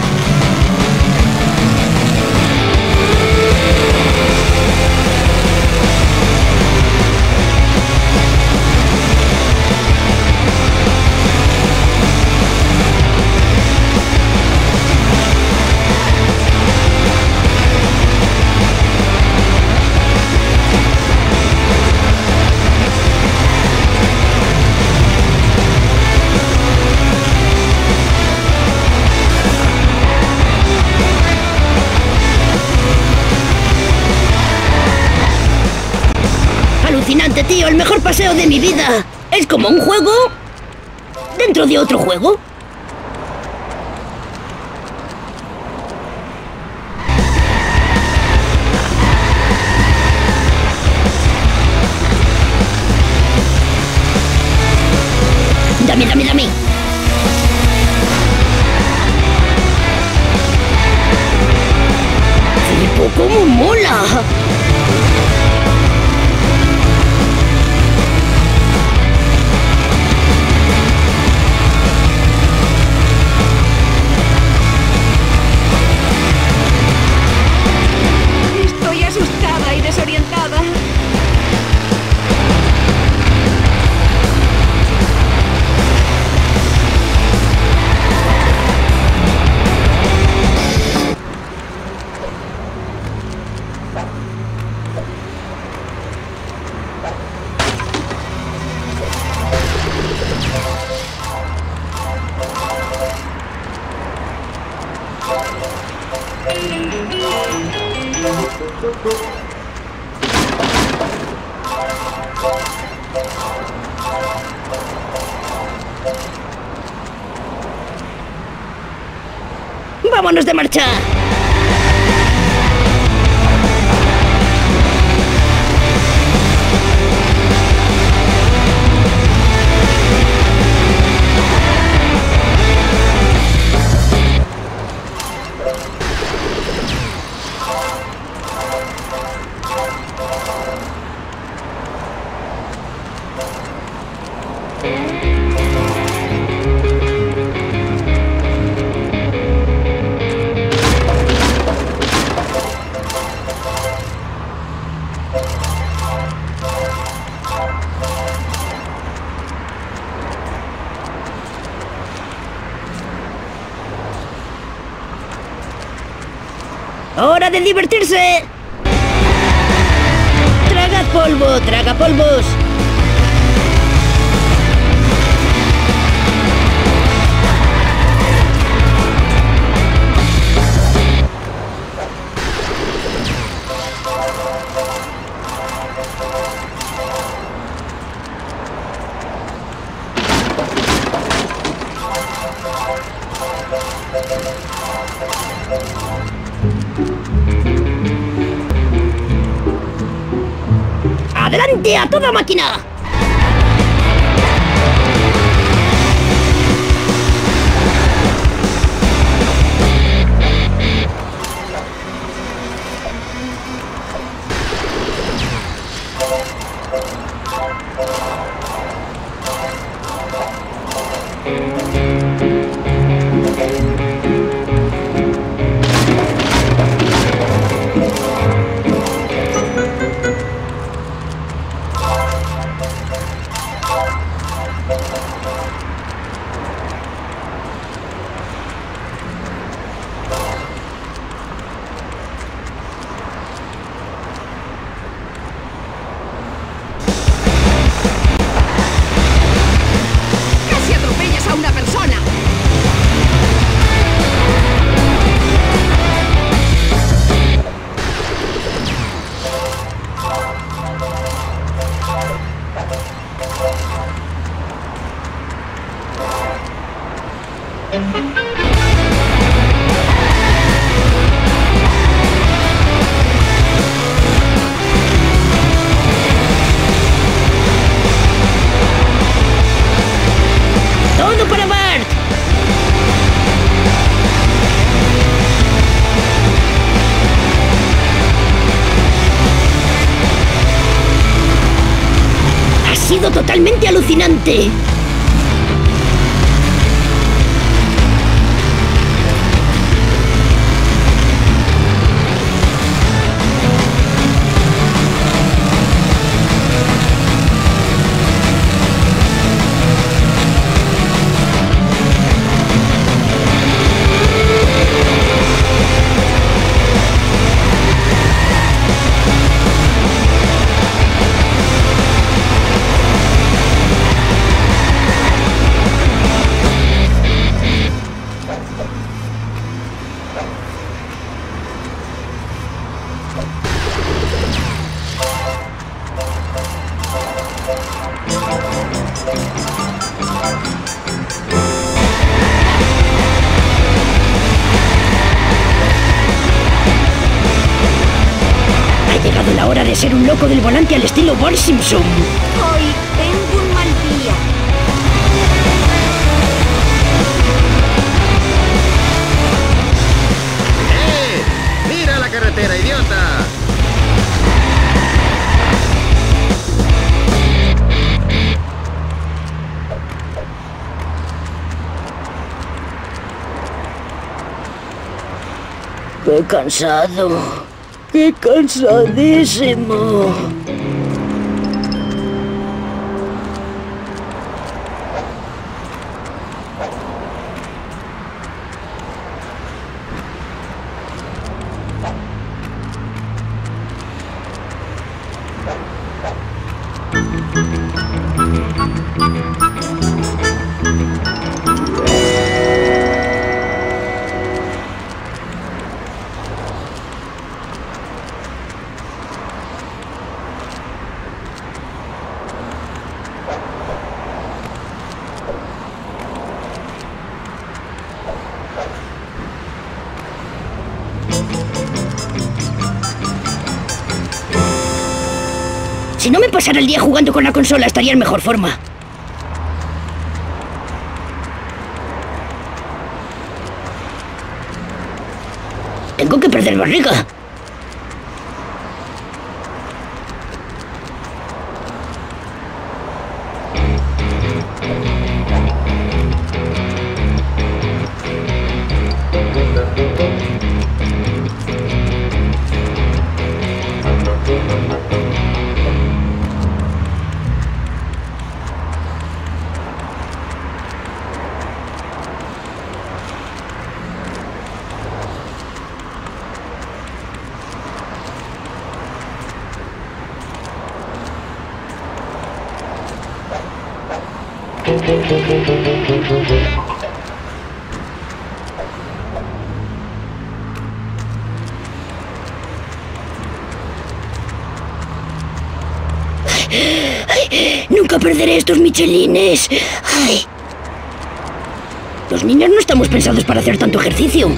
Alucinante, tío, el mejor paseo de mi vida. Es como un juego dentro de otro juego. Dame, dame, dame. Flipo, cómo mola. Estoy asustada y desorientada. ¡Vámonos de marcha! ¡Hora de divertirse! ¡Traga polvo, traga polvos! ¡Adelante a toda máquina! ¡Todo para Bart! Ha sido totalmente alucinante. Ha llegado la hora de ser un loco del volante al estilo Bart Simpson. Hoy tengo un mal día. ¡Mira la carretera, idiota! ¡Qué cansado! ¡Qué cansadísimo! Si no me pasara el día jugando con la consola, estaría en mejor forma. Tengo que perder barriga. Ay, nunca perderé estos michelines. Ay. Los niños no estamos pensados para hacer tanto ejercicio.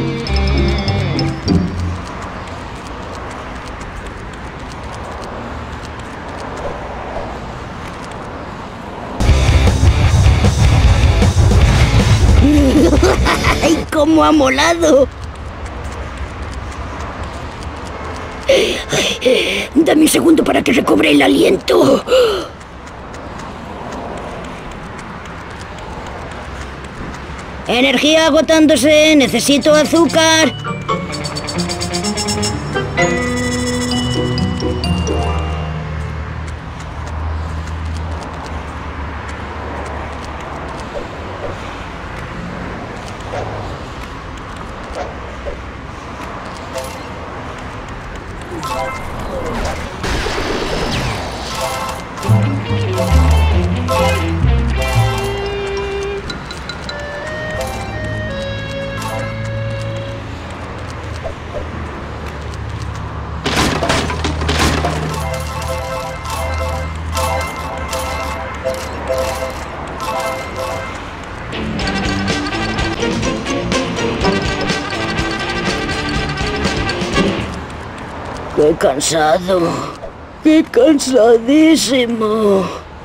¡Ay, cómo ha molado! Ay, dame un segundo para que recobre el aliento. Energía agotándose, necesito azúcar. Qué cansado. Qué cansadísimo.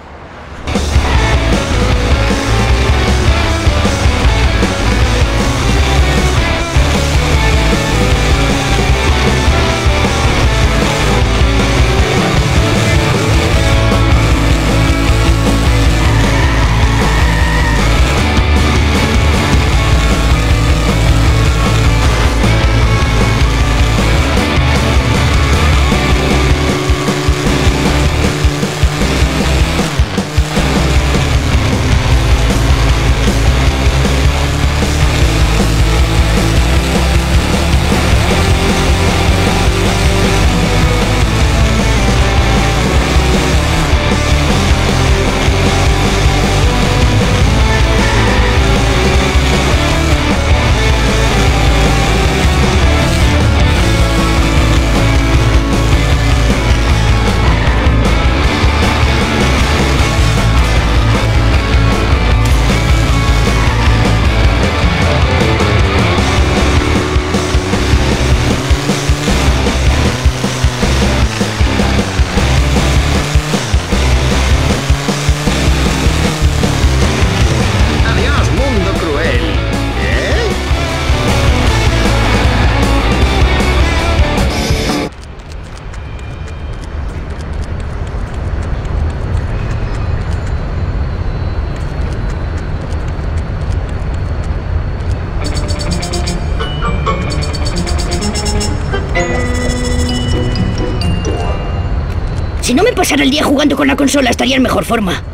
Si no me pasara el día jugando con la consola, estaría en mejor forma.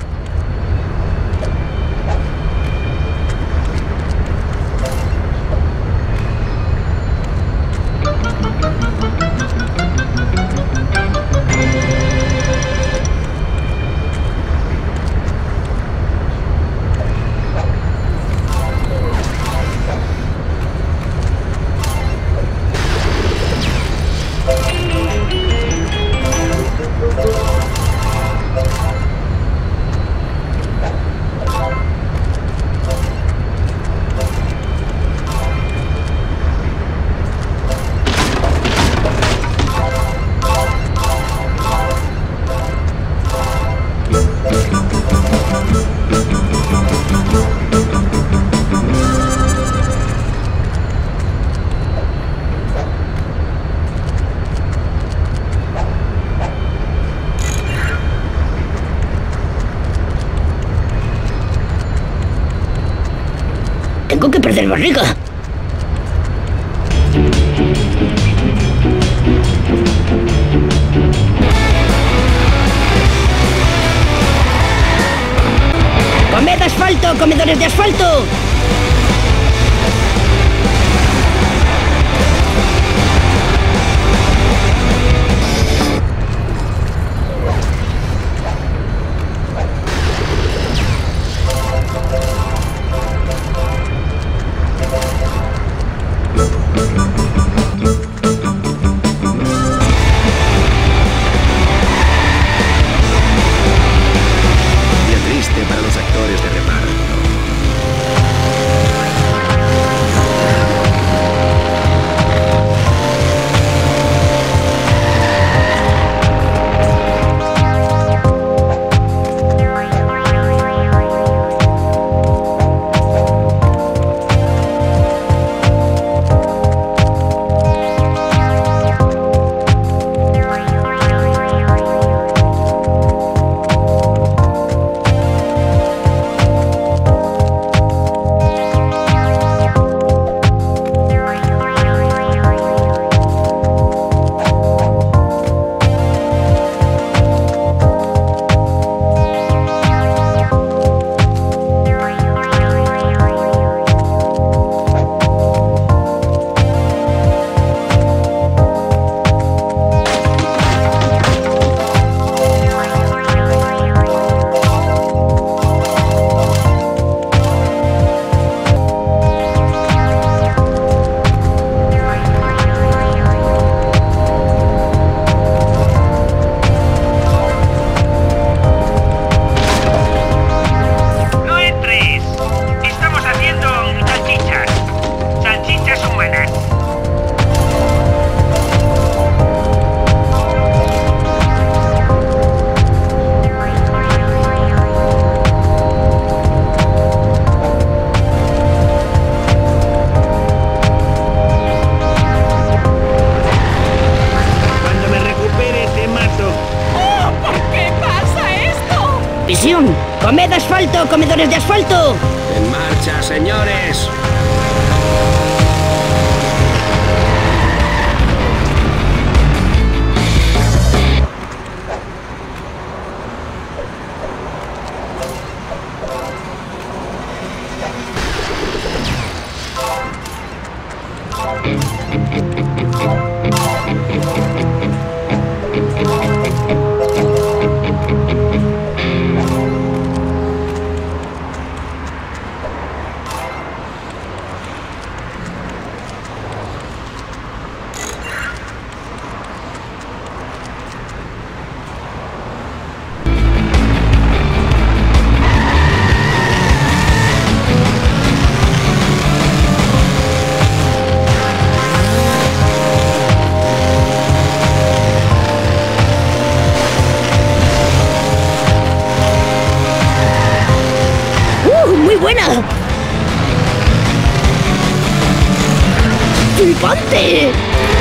Tengo que perder barriga. ¡Comed asfalto, comedores de asfalto! Para los actores de reparto. asfalto, comedores de asfalto! ¡En marcha, señores! ¡Muy buena! ¡Flipante!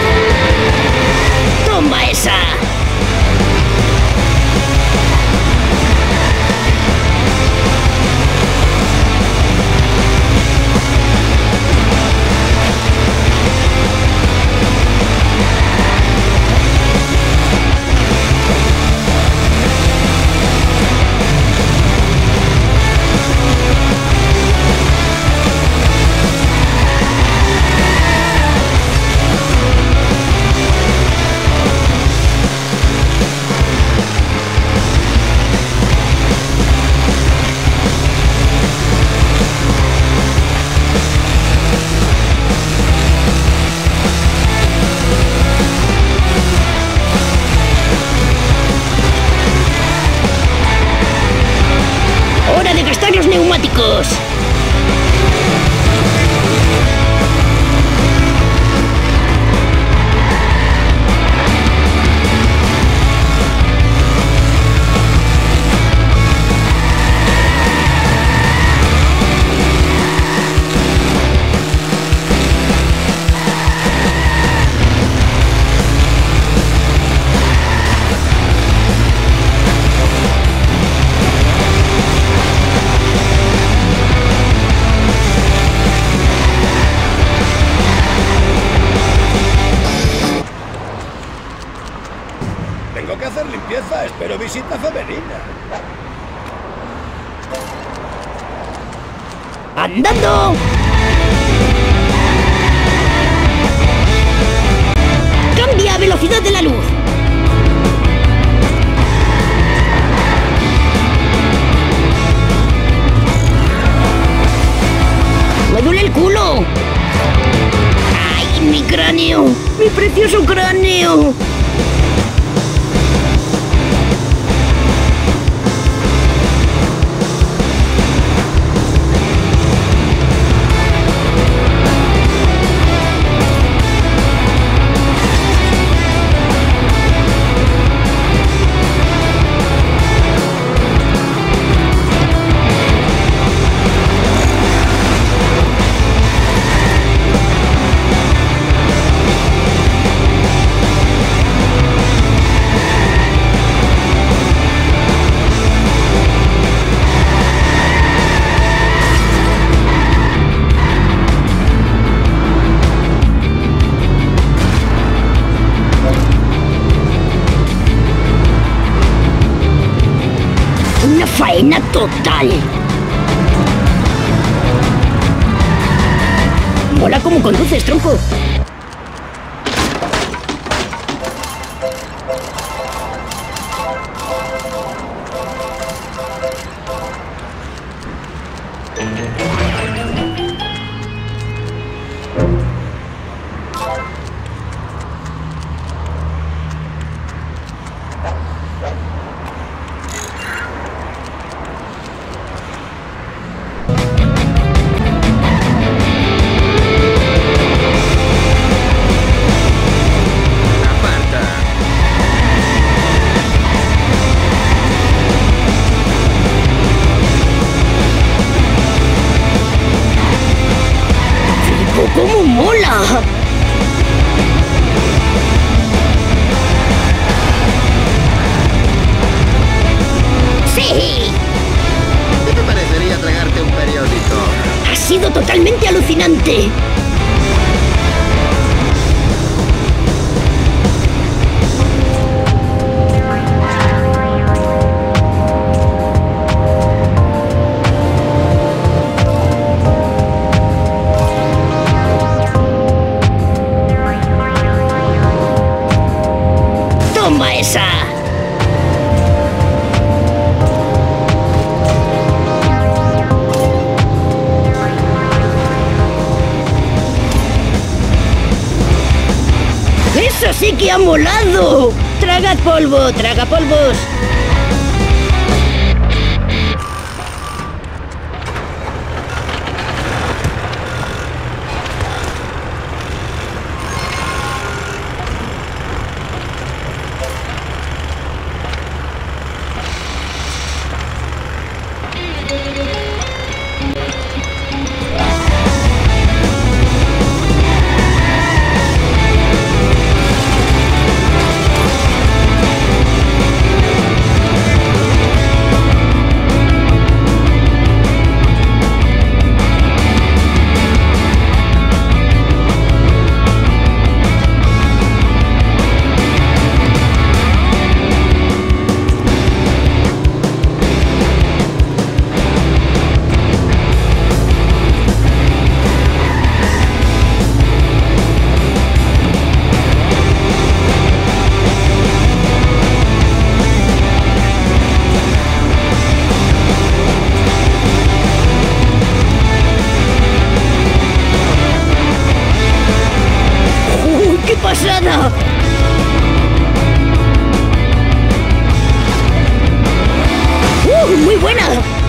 ¡Toma esa! ¡Hora de gastar los neumáticos! Tengo que hacer limpieza, espero visita femenina. ¡Andando! ¡Cambia a velocidad de la luz! ¡Me duele el culo! ¡Ay, mi cráneo! ¡Mi precioso cráneo! Una faena total. Mola cómo conduces, tronco. ¡Cómo mola! ¡Sí! ¿Qué te parece momento totalmente alucinante. ¡Toma esa! ¡Eso sí que ha molado! ¡Tragad polvo! ¡Traga polvos! ¡Qué pasada! ¡Muy buena!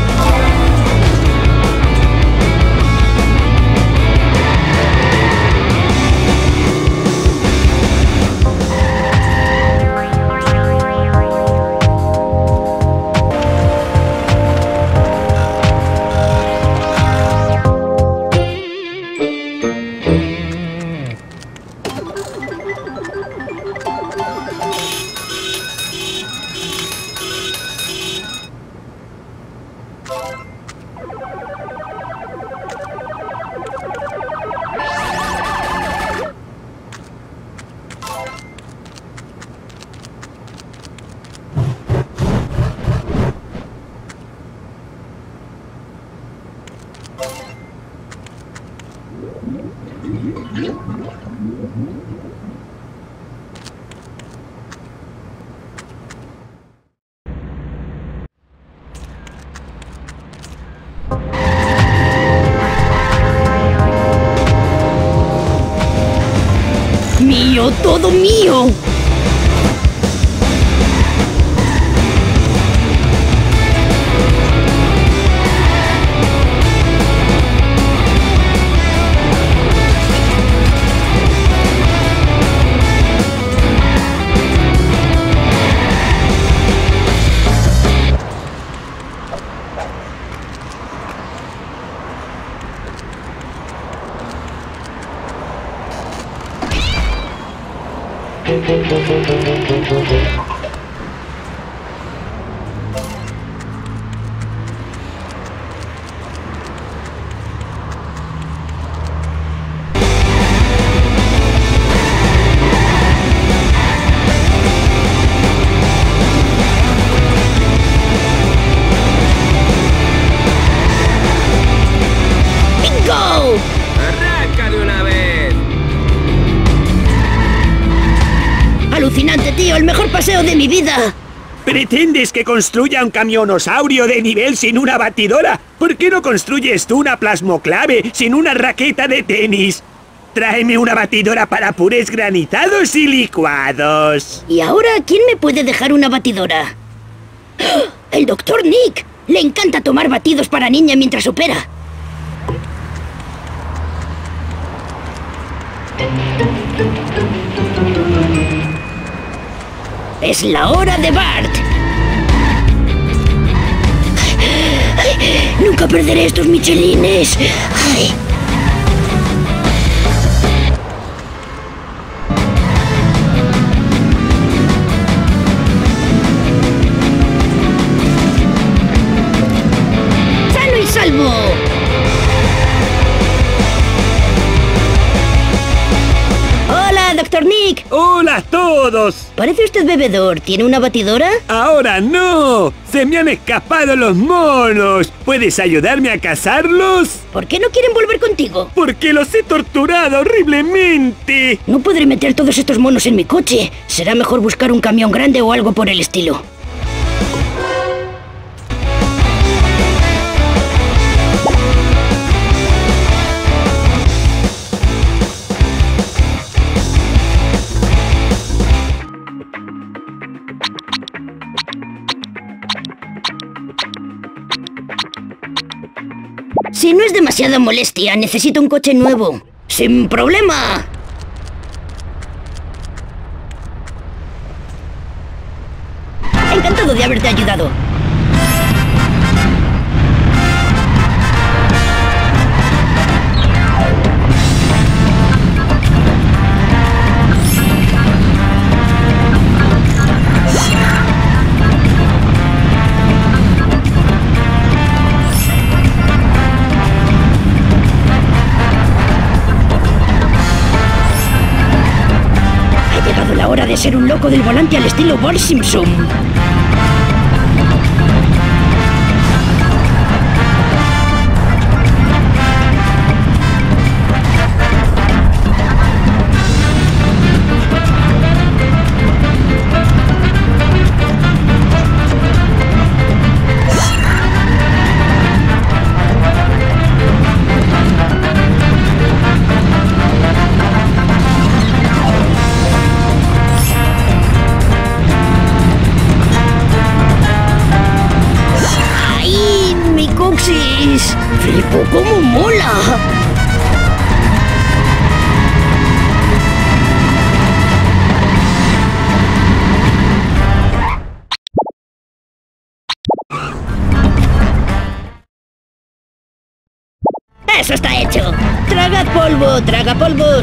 ¡Mío, todo mío! ¡Arranca de una vez! ¡Alucinante, tío! ¡El mejor paseo de mi vida! ¿Pretendes que construya un camionosaurio de nivel sin una batidora? ¿Por qué no construyes tú una plasmoclave sin una raqueta de tenis? Tráeme una batidora para purés granizados y licuados. ¿Y ahora quién me puede dejar una batidora? ¡Oh! ¡El Dr. Nick! Le encanta tomar batidos para niña mientras opera. ¡Es la hora de Bart! ¡Ay! ¡Nunca perderé estos michelines! ¡Ay! ¡Sano y salvo! ¡Hola a todos! Parece usted bebedor. ¿Tiene una batidora? ¡Ahora no! ¡Se me han escapado los monos! ¿Puedes ayudarme a cazarlos? ¿Por qué no quieren volver contigo? ¡Porque los he torturado horriblemente! No podré meter todos estos monos en mi coche. Será mejor buscar un camión grande o algo por el estilo. Si no es demasiada molestia, necesito un coche nuevo. ¡Sin problema! Encantado de haberte ayudado. Hora de ser un loco del volante al estilo Bart Simpson. ¡Flipo, cómo mola! ¡Eso está hecho! ¡Tragad polvo! ¡Traga polvos!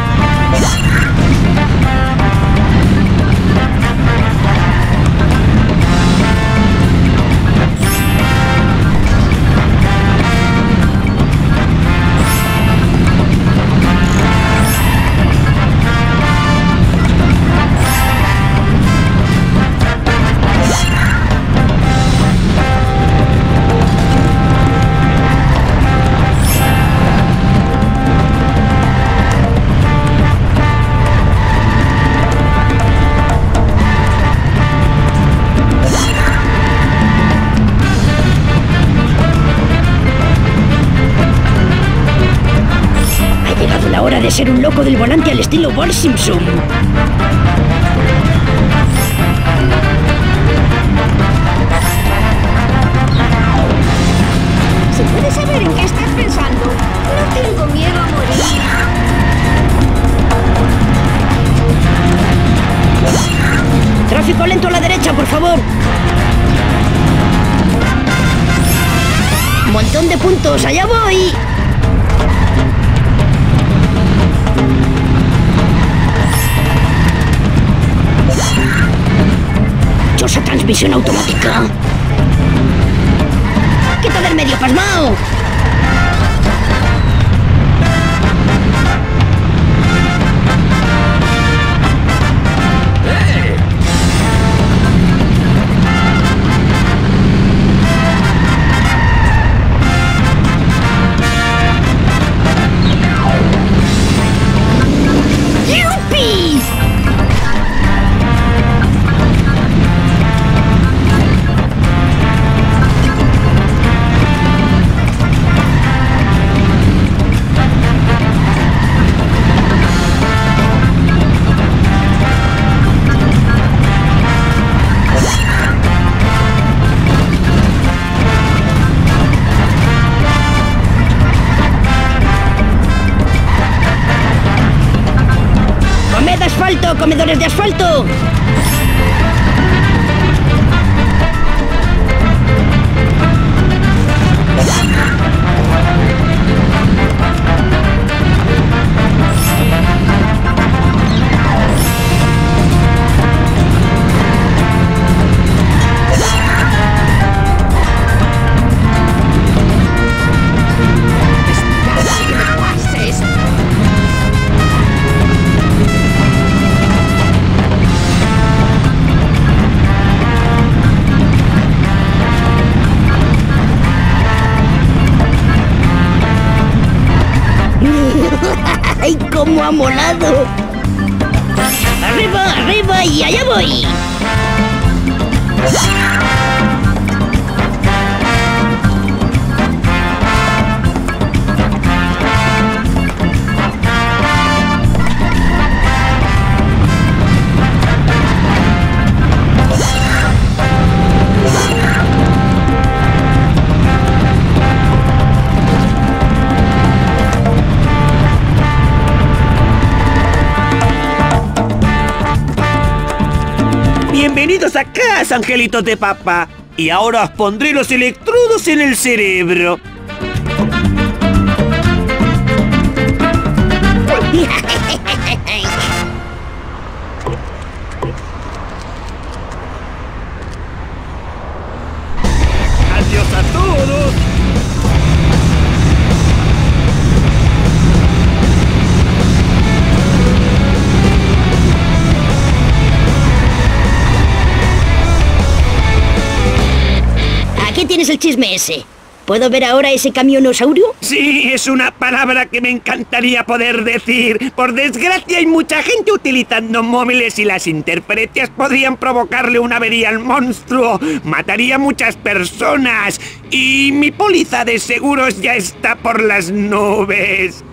De ser un loco del volante al estilo Bart Simpson. ¿Se puede saber en qué estás pensando? No tengo miedo a morir. Tráfico lento a la derecha, por favor. Montón de puntos, allá voy. Dichosa transmisión automática. ¡Quita del medio, pasmao! ¡Comedores de asfalto! ¡Ay, cómo ha molado! ¡Arriba, arriba y allá voy! Bienvenidos a casa, angelitos de papá. Y ahora os pondré los electrodos en el cerebro. ¡Adiós a todos! Aquí tienes el chisme ese. ¿Puedo ver ahora ese camionosaurio? Sí, es una palabra que me encantaría poder decir. Por desgracia hay mucha gente utilizando móviles y las interferencias podrían provocarle una avería al monstruo. Mataría a muchas personas. Y mi póliza de seguros ya está por las nubes.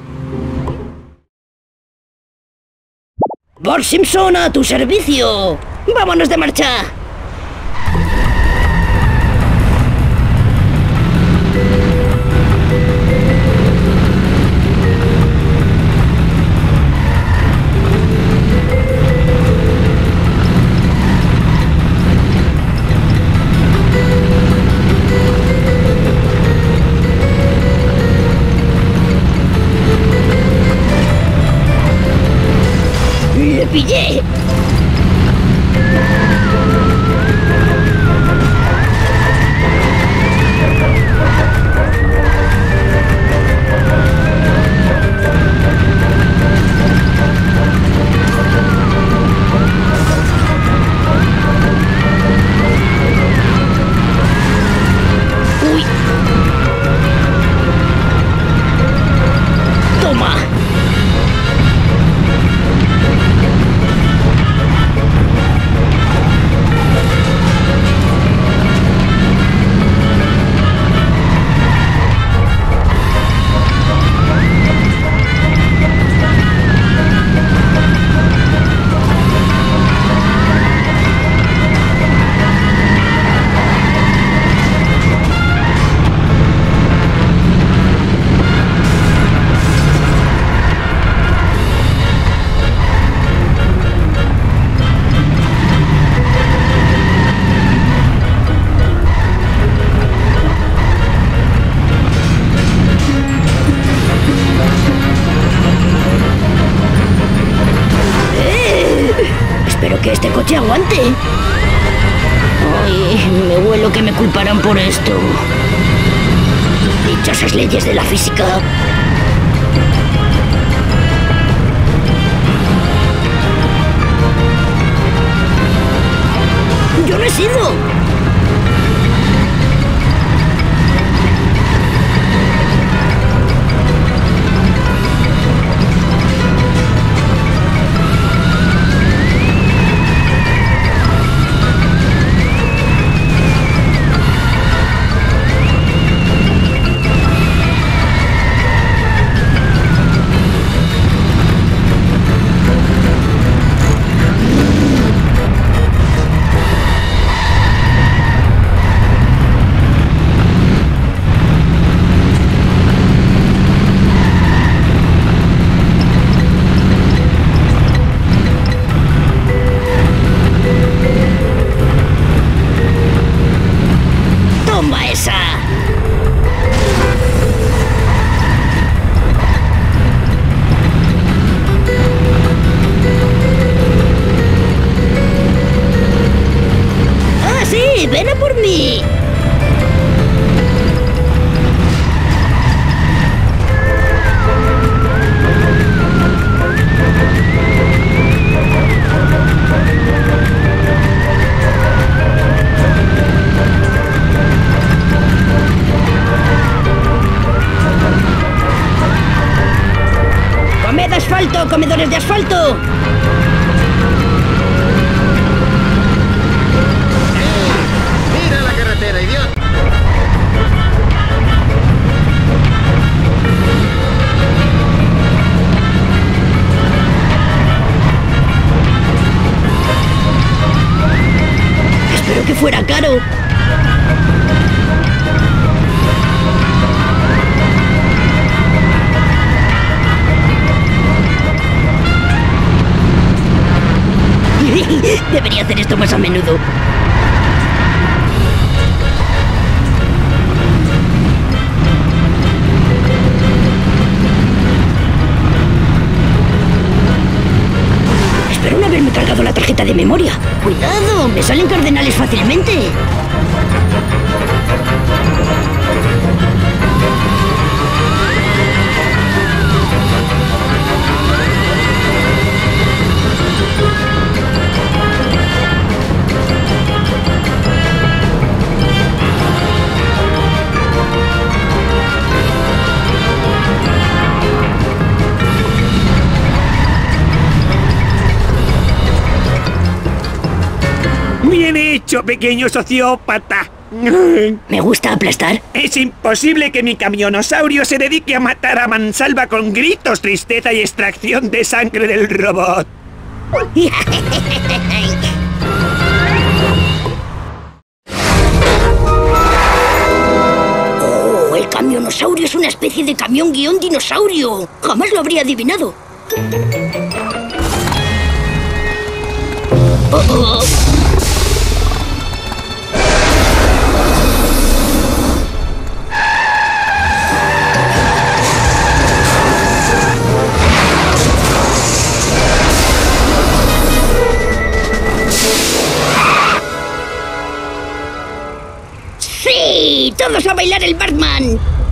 Bart Simpson, a tu servicio. ¡Vámonos de marcha! ¡Le pillé! ¡Uy! ¡Toma! Espero que este coche aguante. Ay, me huelo que me culparán por esto. Dichosas leyes de la física. ¡Yo no he sido! asfalto, comedores de asfalto! ¡Mira la carretera, idiota! Espero que fuera caro. Debería hacer esto más a menudo. Espero no haberme cargado la tarjeta de memoria. ¡Cuidado! ¡Me salen cardenales fácilmente! ¡Bien hecho, pequeño sociópata! ¿Me gusta aplastar? Es imposible que mi camionosaurio se dedique a matar a mansalva con gritos, tristeza y extracción de sangre del robot. ¡Oh! El camionosaurio es una especie de camión-dinosaurio. Jamás lo habría adivinado. ¡Oh! ¡Sí! ¡Todos a bailar el Batman!